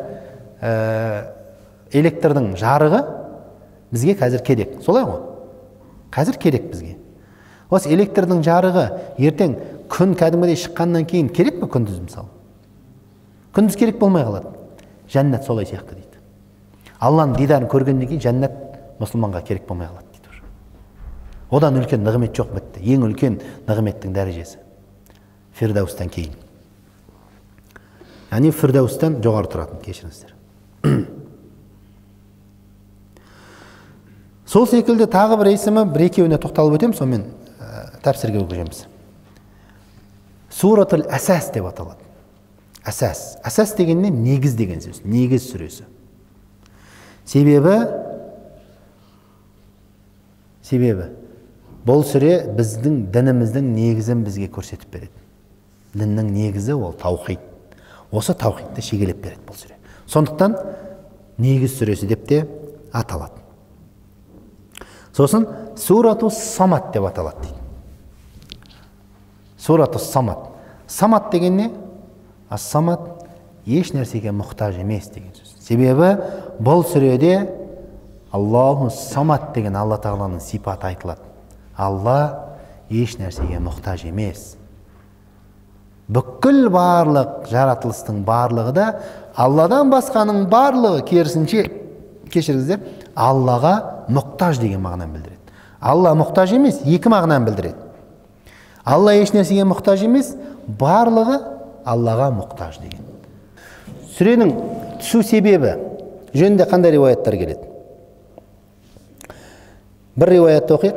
электрдің жарығы бізге қазір керек. Солай ғой? Қазір керек бізге. Осы электрдің жарығы ертең күн кәдімгідей шыққаннан кейін керек пе күндіз мысалы? Күндіз керек болмай қалады. Жәннат солай сияқты дейді. Алланың дидарын көргеннен кейін жәннат мұсылманға керек болмай қалады дейді. Одан үлкен нығмет жоқ, бітті. Ең үлкен нығметтің дәрежесі Фирдаустан кейін. Яғни Фирдаустан жоғары тұратын, кешіріңіздер. Сол секілді тағы бір есімі, бір екеуіне тоқталып өтем, сонымен тәпсірге өкіжеміз. Суратул Асас деп аталады. Асас. Асас дегенне негіз деген сөз. Негіз сүресі. Себебі бұл сүре біздің дініміздің негізін бізге көрсетіп береді. Діннің негізі ол таухид. Осы таухидті шегелеп береді бұл сүре. Сондықтан негіз сүресі деп те аталады. Сосын Сурату Самат деп аталады дейді. Сурату Самат. Самат деген не? Самат еш нәрсеге мұқтаж емес деген сөз. Себебі бұл сүреде Аллаху самат деген Алла тағаланың сипаты айтылады. Алла еш нәрсеге мұқтаж емес. Бүкіл барлық жаратылыстың барлығы да Алладан басқаның барлығы керісінше, кешіріңіздер, Аллаға мұқтаж деген мағынаны білдіреді. Алла мұқтаж емес, екі мағынаны білдіреді. Алла еш нәрсеге мұқтаж емес, барлығы Аллаға мұқтаж деген. Сүренің түсу себебі жөнінде қандай риуаяттар келеді? Бір риуаятты оқиық.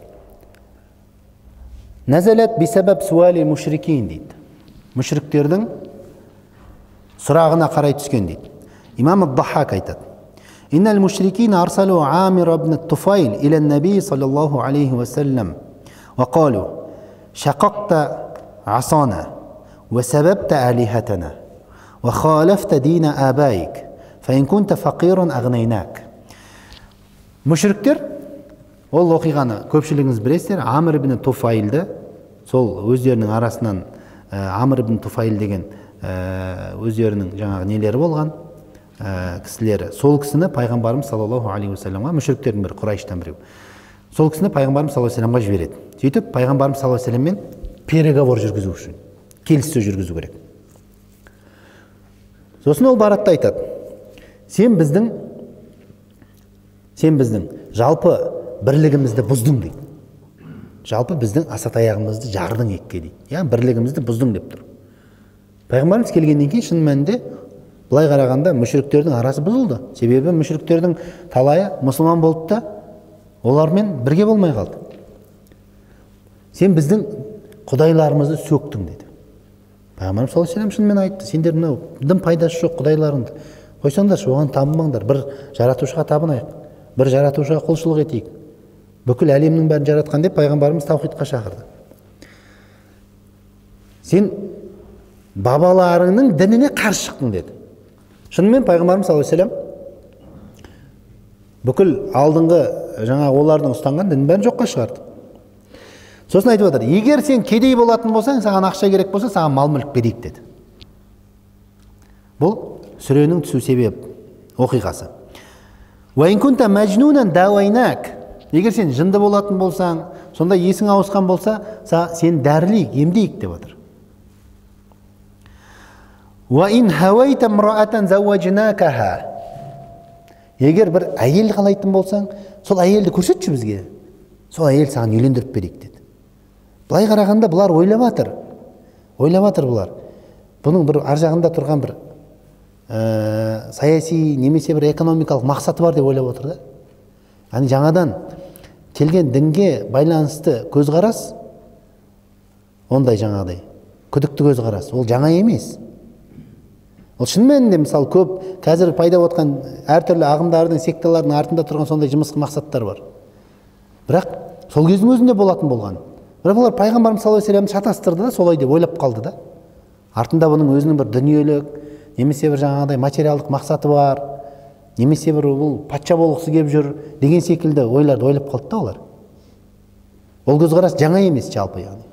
Назалат бисабаб суали мушрикин дейді. Мүшриктердің сұрағына қарай түскен дейді. Имам ад-Даххак айтады. Иннал мушрикин арсалу Амир ибн Туфайл иля наби саллаллаху алейхи ва саллям ва қалу шақақта асана ва сабабта алихатана ва халафта дина абайк фа ин кунта фақиран агнайнак. Мүшриктер, ол оқиғаны көпшілігіңіз білесіздер, Амир ибн Туфайлды, сол өздерінің арасынан Амир ибн Туфайл деген өздерінің жаңағы нелері болған кісілері. Сол кісіні пайғамбарымыз саллаллаху алейхи уассаламға, мүшриктердің бірі, Құрайыштан біреу, сол кісіні пайғамбарымыз саллаллаху алейхи уассаламға жібереді. Сөйтіп пайғамбарымыз саллаллаху алейхи уассаламмен переговор жүргізу үшін, келіссөз жүргізу керек. Сосын ол барады да айтады: сен біздің жалпы бірлігімізді бұздың дейді. Жалпы біздің асатаяғымызды жардың екке дейді. Яғни бірлігімізді бұздың деп тұр. Пайғамбарымыз келгеннен кейін шын мәнінде былай қарағанда мүшриктердің арасы бұзылды. Себебі мүшриктердің талайы мұсылман болды да олармен бірге болмай қалды. Сен біздің құдайларымызды сөктің деді. Пайғамбарымыз саллаллаху алейхи вассалам шынымен айтты: сендер мынау дым пайдасы жоқ құдайларыңды қойсаңдаршы, оған табынбаңдар, бір жаратушыға табынайық, бір жаратушыға құлшылық етейік. Бүкіл әлемнің бәрін жаратқан деп пайғамбарымыз таухидқа шақырды. Сен бабаларыңның дініне қарсы шықтың деді. Шынымен пайғамбарымыз саллаллаху алейхи вассалам бүкіл алдыңғы жаңағы олардың ұстанған дінін бәрін жоққа шығарды. Сосын айтып отыр: егер сен кедей болатын болсаң, саған ақша керек болса, саған мал-мүлік берейік деді. Бұл сүренің түсу себеп оқиғасы. Ва ин кунта мәжнунан дауайнак. Егер сен жынды болатын болсаң, сонда есің ауысқан болса, сен дәрілейік, емдейік деп отыр. Ва ин хавайта мраатан зауажнакаха. Егер бір әйел қалайтын болсаң, сол әйелді көрсетші бізге. Сол әйел саған үйлендіріп берейік деді. Былай қарағанда бұлар ойлап жатыр бұлар. Бұның бір ар жағында тұрған бір саяси немесе бір экономикалық мақсаты бар деп ойлап отыр да. Яғни жаңадан келген дінге байланысты көзқарас, ондай жаңағыдай күдікті көзқарас, ол жаңа емес. Ол шын мәнінде мысалы көп қазір пайда отқан әртүрлі ағымдардың, секталардың артында тұрған сондай жымысқы мақсаттар бар. Бірақ сол кездің өзінде болатын болған. Бірақ олар пайғамбарымыз саллаллаху алейхи вассаламды шатастырды да, солай деп ойлап қалды да. Артында бұның өзінің бір дүниелік, немесе бір жаңағыдай материалдық мақсаты бар, немесе бір бұл патша болғысы келіп жүр деген секілді ойларды ойлап қалды да олар. Ол көзқарас жаңа емес жалпы яғни.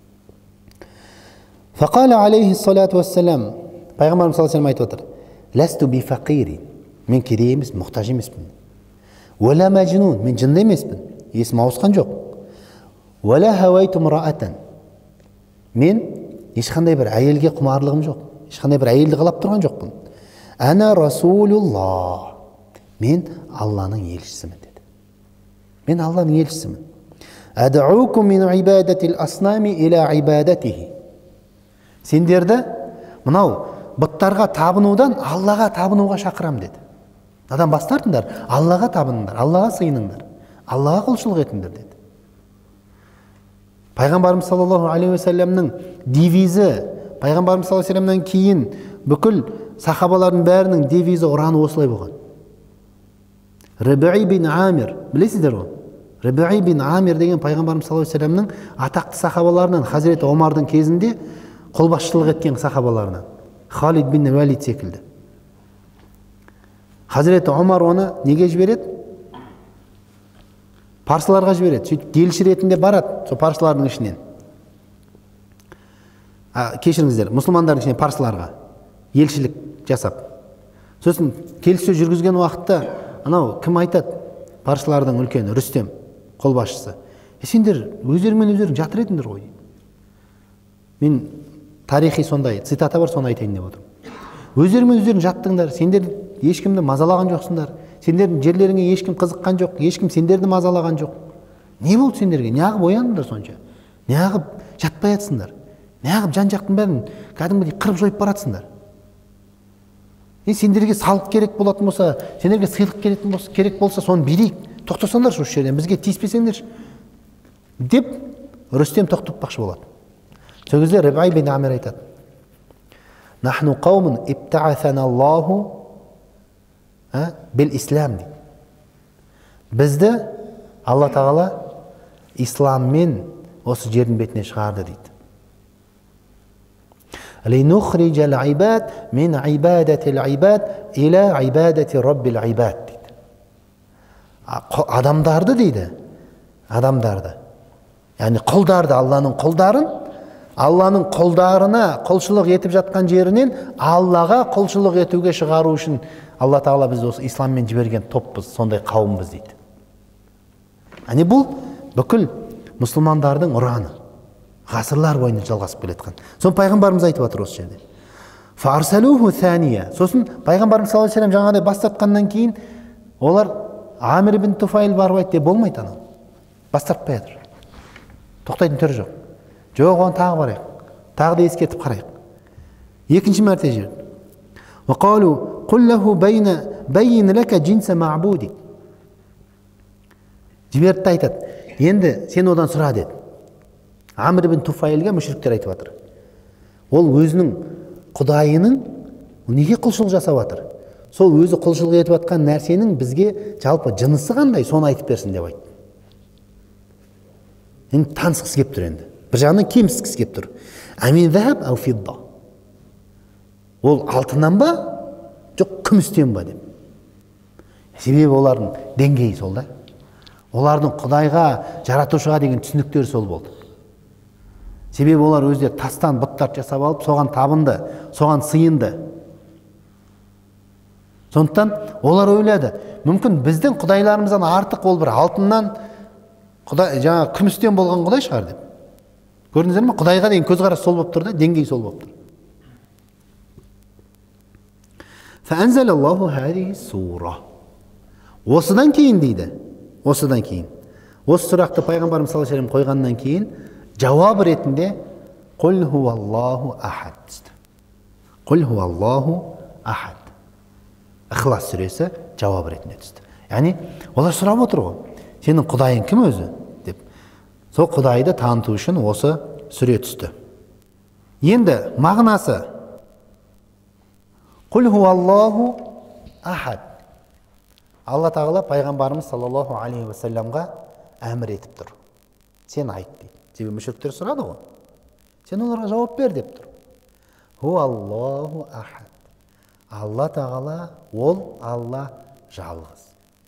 Фақала алейхи салату вассалам, пайғамбарымыз саллаллаху алейхи вассалам айтып отыр: ласту би фақирин, мен кедей емеспін, мұқтаж емеспін. Уәла мәжнун, мен жынды емеспін, есім ауысқан жоқ. Уәла хавайту мраатан, мен ешқандай бір әйелге құмарлығым жоқ, ешқандай бір әйелді қалап тұрған жоқпын. Ана расулуллах, мен Алланың елшісімін деді. Мен Алланың елшісімін. Ад'укум мин ибадатил аснами иля ибадатихи. Сендерді мынау бұттарға табынудан Аллаға табынуға шақырам деді. Надан бас тартыңдар, Аллаға табыныңдар, Аллаға сыйыныңдар, Аллаға құлшылық етіңдер деді. Пайғамбарымыз саллаллаху алейхи уассаламның девизі, пайғамбарымыз саллаллаху алейхи уассаламнан кейін бүкіл сахабалардың бәрінің девизі, ұраны осылай болған. Риб'i бин Амир, білесіздер ғой? Риб'i бин Амир деген пайғамбарымыз саллаллаху алейхи уассаламның атақты сахабаларынан, Хазіреті Омардың кезінде қолбасшылық еткен сахабаларынан, Халид бин Валид секілді. Хазіреті Омар оны неге жібереді? Парсыларға жібереді. Сөйтіп елші ретінде барады сол парсылардың ішінен. Кешіріңіздер, мұсылмандардың ішінен парсыларға елшілік жасап. Сосын келіссөз жүргізген уақытта анау кім айтады? парсылардың үлкені Рүстем қолбасшысы. Сендер өздеріңмен өздерің жатыр едіңдер ғой дейді. Мен тарихи сондай цитата бар, соны айтайын деп отырмын. Өздеріңмен өздерің жаттыңдар, сендер ешкімді мазалаған жоқсыңдар. Сендердің жерлеріңе ешкім қызыққан жоқ, ешкім сендерді мазалаған жоқ. Не болды сендерге? Неғып ояндыңдар сонша? Неғып жатпай жатсыңдар? Неғып жан-жақтың бәрін кәдімгідей қырып жойып баратсыңдар? Сендерге салық керек болатын болса, сендерге сыйлық керек болса, соны берейік. Тоқтасаңдар осы жерден, бізге тиіспесеңдер деп Рүстем тоқтатпақшы болады. Сол кезде Рибғи бин Амир айтады: "Нахну қаумун ибтаъасана Аллаху бил ислам" дейді. Бізді Алла Тағала исламмен осы жердің бетіне шығарды дейді. "Линухриджал ибад мин ибадатил ибад иля ибадати раббил ибад" дейді. Адамдарды дейді, адамдарды, яғни құлдарды, Алланың құлдарын, Алланың құлдарына құлшылық етіп жатқан жерінен Аллаға құлшылық етуге шығару үшін Алла Тағала бізді осы исламмен жіберген топпыз, сондай қауымбыз дейді. Әне бұл бүкіл мұсылмандардың ұраны, ғасырлар бойында жалғасып келе жатқан. Соны пайғамбарымыз айтып жатыр осы жерде. Фарсалуху thaniya. Сосын пайғамбарымыз саллаллаху алейхи ва саллям жаңағыдай бас тартқаннан кейін олар Амир бин Туфайл барып айтты, деп болмайды анау. Бас тартпай жатыр. Тоқтайтын түрі жоқ. Жоқ, оған тағы барайық. Тағы да ескертіп қарайық. Екінші мәрте жер. وقالوا قل له بين لك جنس معبودك. Жіберді айтады, енді сен одан сұра деді. Амир бин Туфайлға мүшриктер айтып жатыр. Ол өзінің құдайының неге құлшылық жасап жатыр? Сол өзі құлшылық етіп жатқан нәрсенің бізге жалпы жынысы қандай, соны айтып берсін деп айтты. Енді танысқысы келіп тұр енді. Бір жағынан кемсіткісі келіп тұр. Амин зәһаб ау фидда. Ол алтыннан ба, жоқ күмістен ба деп. Себебі олардың деңгейі сол да. Олардың Құдайға, жаратушыға деген түсініктері сол болды. Себебі олар өздері тастан бұттар жасап алып, соған табынды, соған сыйынды. Сондықтан олар ойлады, мүмкін біздің құдайларымыздан артық ол бір алтыннан, жаңа күмістен болған құдай шығар деп. Көрдіңіздер ме? Құдайға деген көзқарас сол болып тұр да, деңгей сол болып тұр. Фәәнзәләллаху хәзиһи сура. Осыдан кейін дейді, осыдан кейін. Осы сұрақты пайғамбарымыз саллаллаху алейхи ва саллям қойғаннан кейін жауап ретінде Құл хуаллаху ахад. Құл хуаллаху ахад. Ихлас сүресі жауап ретінде түсті. Яғни олар сұрап отыр ғой, сенің құдайың кім өзі деп. Сол құдайды таныту үшін осы сүре түсті. Енді мағынасы Құл хуаллаху ахад. Алла Тағала пайғамбарымыз саллаллаху алейхи ва саллямға әмір етіп тұр. Сен айт дейді. Себебі мүшриктер сұрады ғой. Сен оларға жауап бер деп тұр. Хуаллаху ахад. Алла Тағала, ол Алла жалғыз.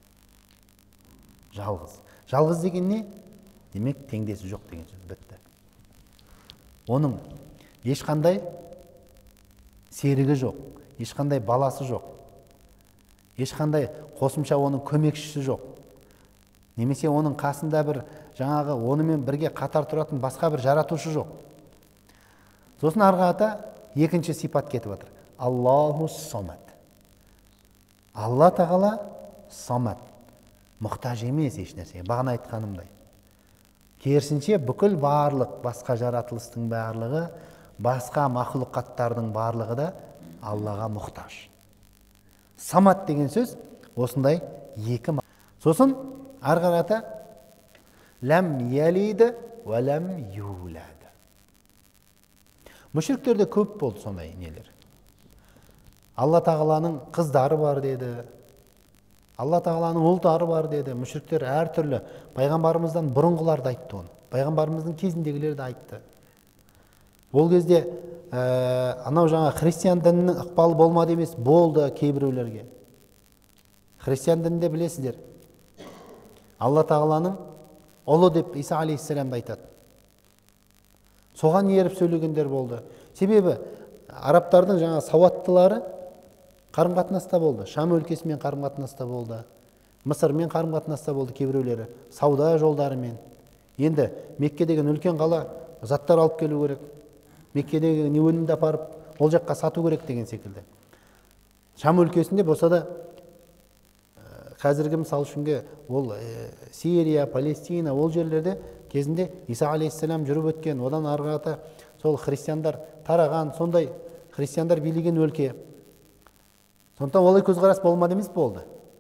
Жалғыз. Жалғыз деген не? Демек теңдесі жоқ деген сөз бітті. Оның ешқандай серігі жоқ, ешқандай баласы жоқ, ешқандай қосымша оның көмекшісі жоқ. Немесе оның қасында бір жаңағы онымен бірге қатар тұратын басқа бір жаратушы жоқ. Сосын арғата екінші сипат кетіп жатыр. Аллаху самад. Алла Тағала самад. Мұқтаж емес еш нәрсеге. Бағана айтқанымдай. Керісінше бүкіл барлық басқа жаратылыстың барлығы, басқа мақлұқаттардың барлығы да Аллаға мұқтаж. Самад деген сөз осындай екі. Сосын арғарата ләм ялиді уә ләм юлады. Мүшриктерде көп болды сондай нелер. Алла Тағаланың қыздары бар деді. Алла Тағаланың ұлдары бар деді. Мүшриктер әртүрлі. Пайғамбарымыздан бұрынғыларды айтты оны. Пайғамбарымыздың кезіндегілерді айтты. Ол кезде анау жаңа христиан дінінің ықпалы болмады емес, болды кейбіреулерге. Христиан дінінде білесіздер. Алла Тағаланың ұлы деп Иса алейхиссаламды айтады. Соған еріп сөйлегендер болды. Себебі арабтардың жаңа сауаттылары қарым-қатынаста болды. Шам өлкесімен қарым-қатынаста болды. Мысырмен қарым қатынаста болды кейбіреулері, сауда жолдарымен. Енді Мекке деген үлкен қала, заттар алып келу керек. Меккедегі не өнімді апарып, ол жаққа сату керек деген секілді. Шам өлкесінде болса да қазіргі мысал үшінге ол Сирия, Палестина, ол жерлерде кезінде Иса алейхиссалам жүріп өткен, одан арғы қарата сол христиандар тараған, сондай христиандар билеген өлке. Сондықтан олай көзқарас болмады емес болды.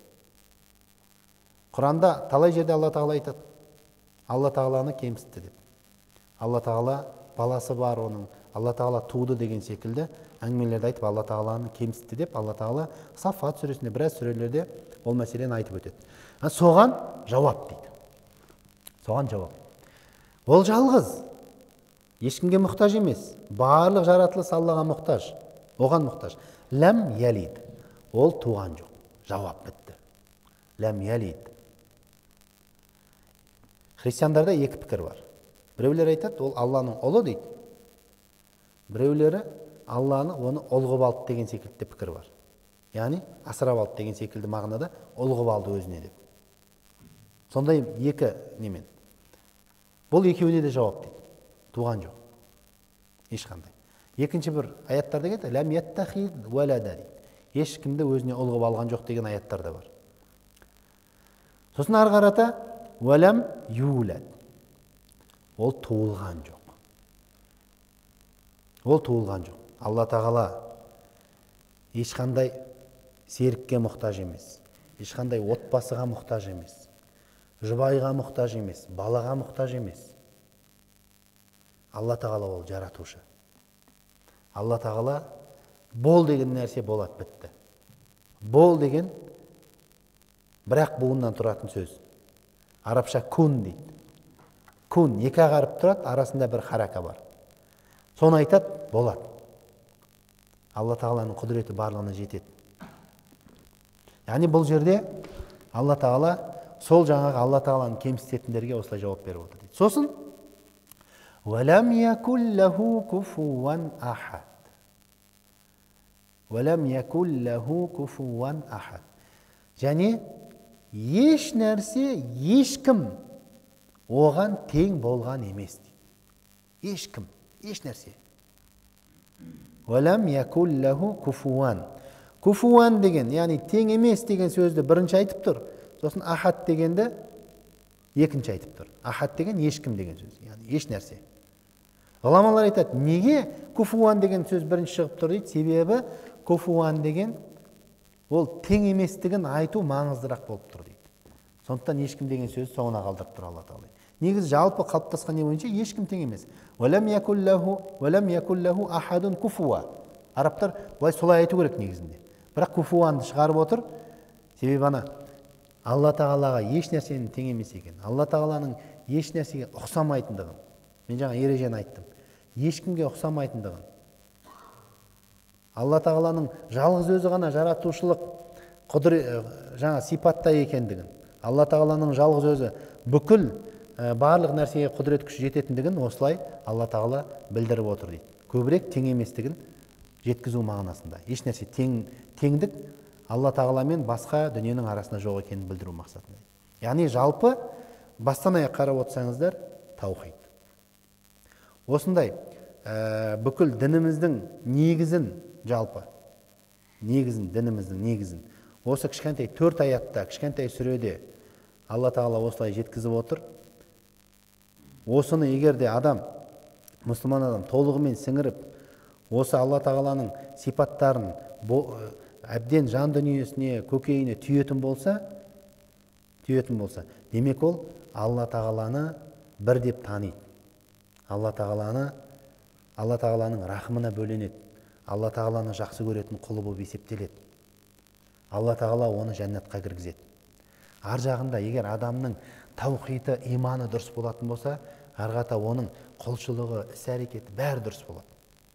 Құранда талай жерде Алла Тағала айтады, Алла Тағаланы кемсітті деп. Алла Тағала баласы бар оның, Алла Тағала туды деген секілді әңгімелерді айтып, Алла Тағаланы кемсітті деп, Алла Тағала Саффат сүресінде, біраз сүрелерде ол мәселені айтып өтеді. Соған жауап дейді. Соған жауап. Ол жалғыз, ешкімге мұқтаж емес. Барлық жаратылыс Аллаға мұқтаж, оған мұқтаж. Ләм ялид. Ол туған жоқ. Жауап бітті. Ләм ялид. Христиандарда екі пікір бар. Біреулер айтады, ол Алланың ұлы дейді. Біреулері Алланы оны ұл қылып алды деген секілді пікір бар. Яғни асырап алды деген секілді мағынада ұл қылып алды өзіне деп. Сондай екі немен. Бұл екеуіне де жауап дейді. Туған жоқ. Ешқандай. Екінші бір аяттарда кетті, ләм яттахид валада дейді. Ешкімді өзіне ұл қылып алған жоқ деген аяттар да бар. Сосын ары қарата валам юлад. Ол туылған жоқ. Ол туылған жоқ. Алла Тағала ешқандай серікке мұқтаж емес. Ешқандай отбасыға мұқтаж емес. Жұбайға мұқтаж емес. Балаға мұқтаж емес. Алла Тағала ол жаратушы. Алла Тағала бол деген нәрсе болады, бітті. Бол деген бірақ буыннан тұратын сөз. Арабша кун дейді. Кун екі ағарып тұрады, арасында бір харака бар. Соны айтады, болады. Алла Тағаланың құдіреті барлығына жетеді. Яғни бұл жерде Алла Тағала сол жаңағы Алла Тағаланың кемсітетіндерге осылай жауап беріп отыр дейді. Сосын وَلَمْ يَكُنْ لَهُ كُفُوًا أَحَدٌ. وَلَمْ يَكُنْ لَهُ كُفُوًا أَحَدٌ. Және еш нәрсе, ешкім оған тең болған емес дейді. Ешкім, еш нәрсе. وَلَمْ يَكُنْ لَهُ كُفُوًا. Куфуан деген, яғни тең емес деген сөзді бірінші айтып тұр. Сосын ахад дегенді екінші айтып тұр. Ахад деген ешкім деген сөз, яғни еш нәрсе. Ғұламалар айтады, неге куфуан деген сөз бірінші шығып тұр дейді? Себебі куфуан деген ол тең еместігін айту маңыздырақ болып тұр дейді. Сондықтан ешкім деген сөз соңына қалдырып тұр Алла Тағала. Негізі жалпы қалыптасқан не бойынша ешкім тең емес. وَلَمْ يَكُنْ لَهُ أَحَدٌ كُفُوًا. Арабтар былай солай айту керек негізінде. Бірақ куфуанды шығарып отыр. Себебі ана Алла Тағалаға еш нәрсенің тең емес екен. Алла Тағаланың еш нәрсеге ұқсамайтындығын. Мен жаңа ережені айттым. Ешкімге ұқсамайтындығын. Алла Тағаланың жалғыз өзі ғана жаратушылық жаңа сипатта екендігін. Алла Тағаланың жалғыз өзі бүкіл барлық нәрсеге құдірет күші жететіндігін осылай Алла Тағала білдіріп отыр дейді. Көбірек тең еместігін жеткізу мағынасында. Еш нәрсе теңдік Алла Тағала мен басқа дүниенің арасында жоқ екенін білдіру мақсатында. Яғни жалпы бастан аяқ қарап отырсаңыздар таухид. Осындай бүкіл дініміздің негізін жалпы дініміздің негізін осы кішкентай 4 аятта, кішкентай сүреде Алла Тағала осылай жеткізіп отыр. Осыны егерде адам, мұсылман адам толығымен сіңіріп, осы Алла Тағаланың сипаттарын әбден жан дүниесіне, көкейіне түйетін болса, демек ол Алла Тағаланы бір деп таниды. Алла Тағаланың рахымына бөленеді. Алла Тағаланы жақсы көретін құлы болып есептеледі. Алла Тағала оны жәннатқа кіргізеді. Ар жағында егер адамның таухиды, иманы дұрыс болатын болса, арғата оның құлшылығы, іс-әрекеті бәрі дұрыс болады.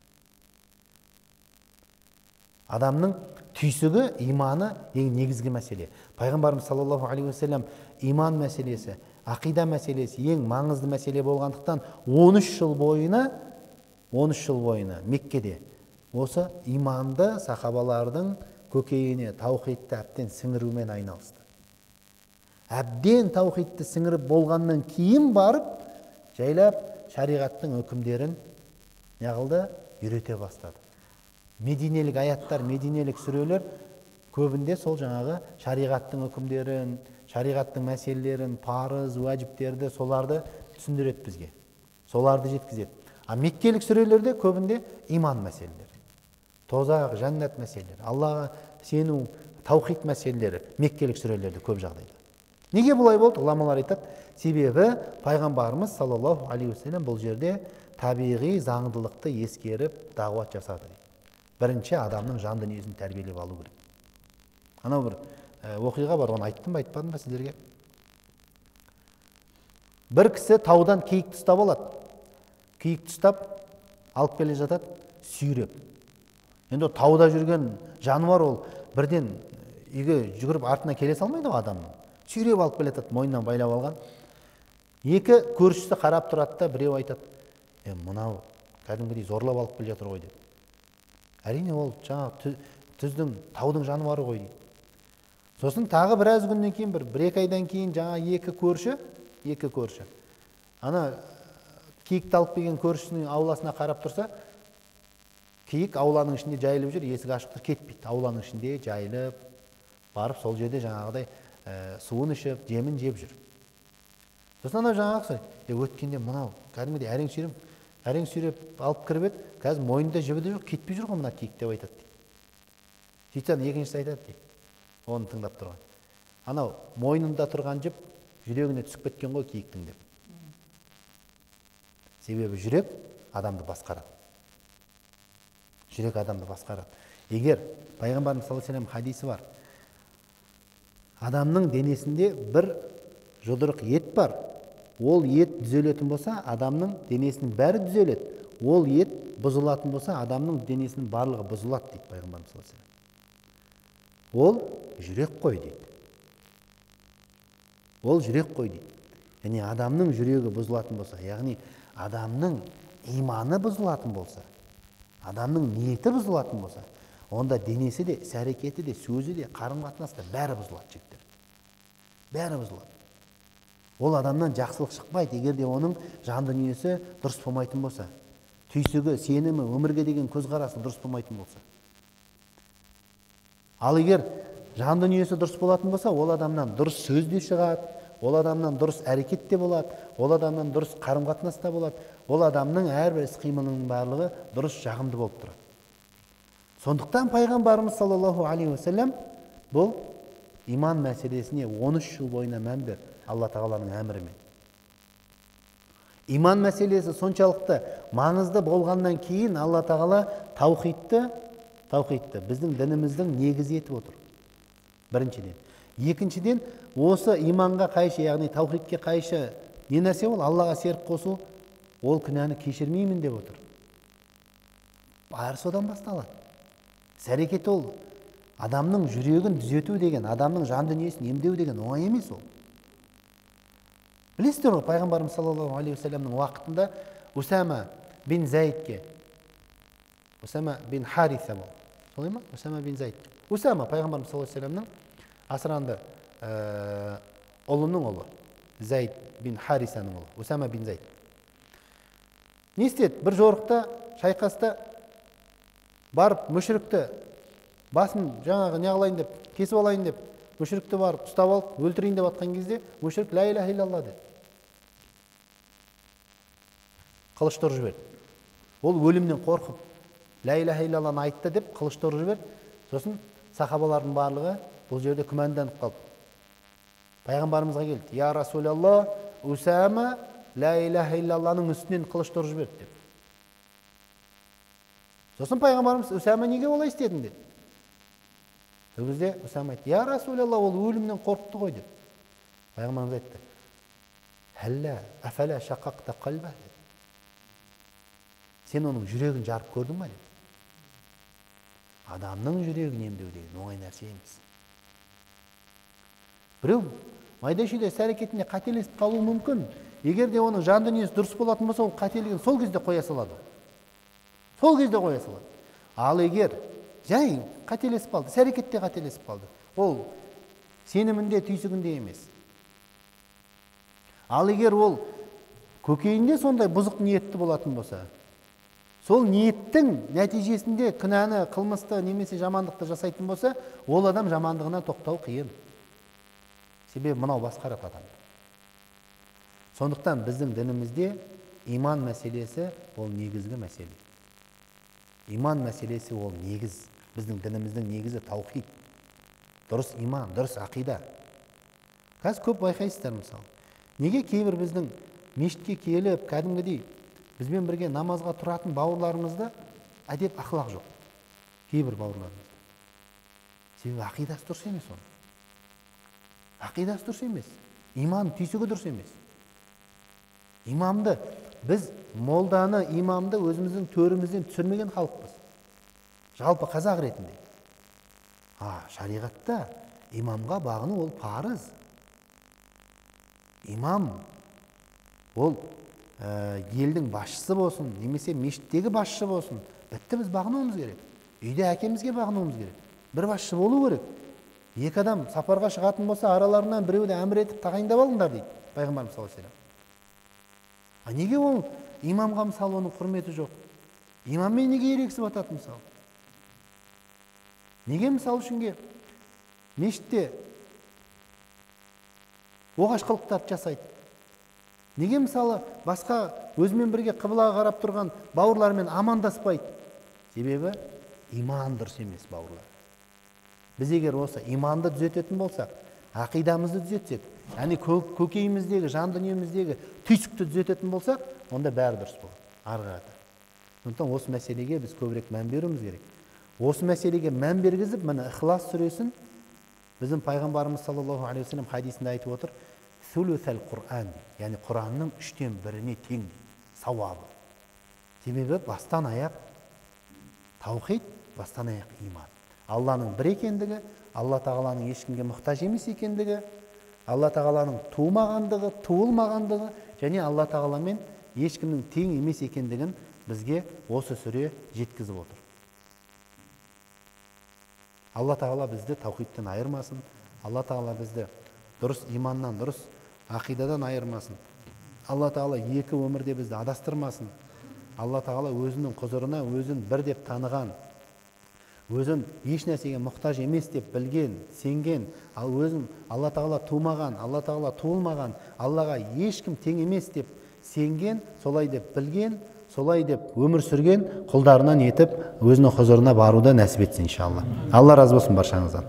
Адамның түйсігі, иманы ең негізгі мәселе. Пайғамбарымыз саллаллаху алейхи уассалам иман мәселесі, ақида мәселесі ең маңызды мәселе болғандықтан 13 жыл бойына Меккеде осы иманды сахабалардың көкейіне таухидты әбден сіңірумен айналысты. әбден таухидты сіңіріп болғаннан кейін барып жайлап шариғаттың үкімдерін неғылды үйрете бастады. Мединелік аяттар, мединелік сүрелер көбінде сол жаңағы шариғаттың үкімдерін, шариғаттың мәселелерін, парыз, уәжіптерді, соларды түсіндіреді бізге. Соларды жеткізеді. А меккелік сүрелерде көбінде иман мәселелері, тозақ, жәннат мәселелері, Аллаға сену, таухид мәселелері меккелік сүрелерде көп жағдайда. Неге бұлай болды? Ғұламалар айтады, себебі пайғамбарымыз саллаллаху алейхи уассалам бұл жерде табиғи заңдылықты ескеріп дағуат жасады дейді. Бірінші адамның жан дүниесін тәрбиелеп алу керек. Анау бір оқиға бар, оны айттым ба, айтпадым ба сіздерге? Бір кісі таудан киік ұстап алады. Киік ұстап алып келе жатады, сүйреп. Енді тауда жүрген жануар ол бірден үйге жүгіріп артына келе салмайды ғой адамның. Сүйреп алып келе жатады, мойнынан байлап алған. Екі көршісі қарап тұрады да, біреу айтады, мынау кәдімгідей зорлап алып келе жатыр ғой деп. Әрине ол жаңағы түздің, таудың жануары ғой дейді. Сосын тағы біраз күннен кейін, бір-екі айдан кейін жаңа екі көрші, ана киікті алып келген көршісінің ауласына қарап тұрса, киік ауланың ішінде жайылып жүр, есік ашық тұр, кетпейді. Ауланың ішінде жайылып, барып сол жерде жаңағыдай суын ішіп, жемін жеп жүр. Сосын ана жаңағы өткенде мынау кәдімгідей әрең сүйреп алып кіріп еді, қазір мойнында жібі де жоқ, кетпей жүр ғой мына киік деп айтады дейді. Сөйтсем екіншісі айтады дейді, оны тыңдап тұрған. Анау мойнында тұрған жіп жүрегіне түсіп кеткен ғой киіктің деп. Себебі жүрек адамды басқарады. Жүрек адамды басқарады. Егер пайғамбарымыз саллаллаху алейхи ва саллям хадисі бар, адамның денесінде бір жұдырық ет бар, ол ет түзелетін болса, адамның денесінің бәрі түзеледі. Ол ет бұзылатын болса, адамның денесінің барлығы бұзылады дейді пайғамбарымыз саллаллаху алейхи ва саллям. Ол жүрек қой дейді. Ол жүрек қой дейді. Яғни адамның жүрегі бұзылатын болса, яғни адамның иманы бұзылатын болса, адамның ниеті бұзылатын болса, онда денесі де, іс-әрекеті де, сөзі де, қарым-қатынасы да бәрі бұзылады жігіттер. Бәрі бұзылады. Ол адамнан жақсылық шықпайды, егер де оның жан дүниесі дұрыс болмайтын болса, түйсігі, сенімі, өмірге деген көзқарасы дұрыс болмайтын болса. Ал егер жан дүниесі дұрыс болатын болса, ол адамнан дұрыс сөз де шығады, ол адамнан дұрыс әрекет те болады, ол адамнан дұрыс қарым-қатынас та болады, ол адамның әрбір іс-қимылының барлығы дұрыс, жағымды болып тұрады. Сондықтан пайғамбарымыз саллаллаху алейхи ва саллям бұл иман мәселесіне 13 жыл бойына мән берді, Алла тағаланың әмірімен. Иман мәселесі соншалықты маңызды болғаннан кейін Алла тағала таухидты біздің дініміздің негізі етіп отыр. Біріншіден. Екіншіден, осы иманға қайшы, яғни таухидке қайшы не нәрсе ол? Аллаға серік қосу, ол күнәні кешірмеймін деп отыр. Бәрі содан басталады. Іс-әрекет ол адамның жүрегін түзету деген, адамның жан дүниесін емдеу деген оңай емес ол. Білесіздер ғой, пайғамбарымыз саллаллаху алейхи ва саллямның уақытында Усама бин Зайдке, Усама бин Хариса бол. Солай ма? Усама бин Зайд. Усама пайғамбарымыз саллаллаху алейхи ва саллямның асыранды ұлының ұлы, Зайд бин Харисаның ұлы, Усама бин Зайд. Не істеді? Бір жорықта, шайқаста барып мүшірікті басын жаңағы не қылайын деп, кесіп алайын деп, мүшірікті барып ұстап алып, өлтірейін деп атқан кезде мүшірік ла иляха иллалла деді. Қылышты ұрып жіберді. Ол өлімнен қорқып, ла иляха иллалланы айтты деп қылышты ұрып жіберді. Сосын сахабалардың барлығы бұл жерде күмәнданып қалды. Пайғамбарымызға келді. Я Расулалла, Усама ла иляха иллалланың үстінен қылышты ұрып жіберді деп. Сосын пайғамбарымыз, Усама неге олай істедің деді. Сол кезде Усама айтты, я Расулалла, ол өлімнен қорықты ғой деп. Пайғамбарымыз айтты, хәллә афәлә шақақта қалба деді. Сен оның жүрегін жарып көрдің ба деді. Адамның жүрегін емдеу деген оңай нәрсе емес. Біреу майда-шүйде іс-әрекетінде қателесіп қалуы мүмкін. Егер де оның жан дүниесі дұрыс болатын болса, ол қателігін сол кезде қоя салады. Сол кезде қоя салады. Ал егер жай қателесіп қалды, іс-әрекетте қателесіп қалды, ол сенімінде, түйсігінде емес. Ал егер ол көкейінде сондай бұзық ниетті болатын болса, сол ниеттің нәтижесінде күнәні, қылмысты немесе жамандықты жасайтын болса, ол адам жамандығынан тоқтау қиын. Себебі мынау басқарады адамды. Сондықтан біздің дінімізде иман мәселесі ол негізгі мәселе. Иман мәселесі ол негіз. Біздің дініміздің негізі таухид. Дұрыс иман, дұрыс ақида. Қазір көп байқайсыздар мысалы. Неге кейбір біздің мешітке келіп, кәдімгідей бізбен бірге намазға тұратын бауырларымызда әдеп ақылақ жоқ. Кейбір бауырларымызда. Себебі ақидасы дұрыс емес оның. Ақидасы дұрыс емес. Иман түйсігі дұрыс емес. Имамды, біз молданы, имамды өзіміздің төрімізден түсірмеген халықпыз. Жалпы қазақ ретінде. Шариғатта имамға бағыну ол парыз. Имам ол елдің басшысы болсын, немесе мешіттегі басшы болсын, бітті біз бағынуымыз керек. Үйде әкемізге бағынуымыз керек. Бір басшы болу керек. Екі адам сапарға шығатын болса, араларынан біреуді әмір етіп тағайындап алыңдар дейді пайғамбарымыз саллаллаху алейхи вассалам. Неге ол имамға мысалы оның құрметі жоқ? Имаммен неге ерегісіп атады мысалы? Неге мысалы үшінге мешітте оғаш қылықтарды жасайды? Неге мысалы басқа өзімен бірге қыблаға қарап тұрған бауырлармен амандаспайды? Себебі иман дұрыс емес, бауырлар. Біз егер осы иманды түзететін болсақ, ақидамызды түзетсек, яғни көкейіміздегі, жан дүниеміздегі түйсікті түзететін болсақ, онда бәрі дұрыс болады, ары қарата. Сондықтан осы мәселеге біз көбірек мән беруіміз керек. Осы мәселеге мән бергізіп, міне Ихлас сүресін біздің пайғамбарымыз саллаллаху алейхи вассалам хадисінде айтып отыр, сүлүсәл Құр'ан, яғни Құранның 1/3-іне тең сауабы. Себебі бастан аяқ таухид, бастан аяқ иман. Алланың бір екендігі, Алла тағаланың ешкімге мұқтаж емес екендігі, Алла тағаланың туылмағандығы, туылмағандығы және Алла тағаламен ешкімнің тең емес екендігін бізге осы сүре жеткізіп отыр. Алла тағала бізді таухидтен айырмасын, Алла тағала бізді дұрыс иманнан, дұрыс ақидадан айырмасын. Алла тағала екі өмірде бізді адастырмасын. Алла тағала өзінің құзырына өзін бір деп таныған, өзін еш нәрсеге мұқтаж емес деп білген, сенген, ал өзін Алла тағала тумаған, Алла тағала туылмаған, Аллаға ешкім тең емес деп сенген, солай деп білген, солай деп өмір сүрген құлдарынан етіп өзінің құзырына баруды нәсіп етсін иншалла. Алла разы болсын баршаңыздан.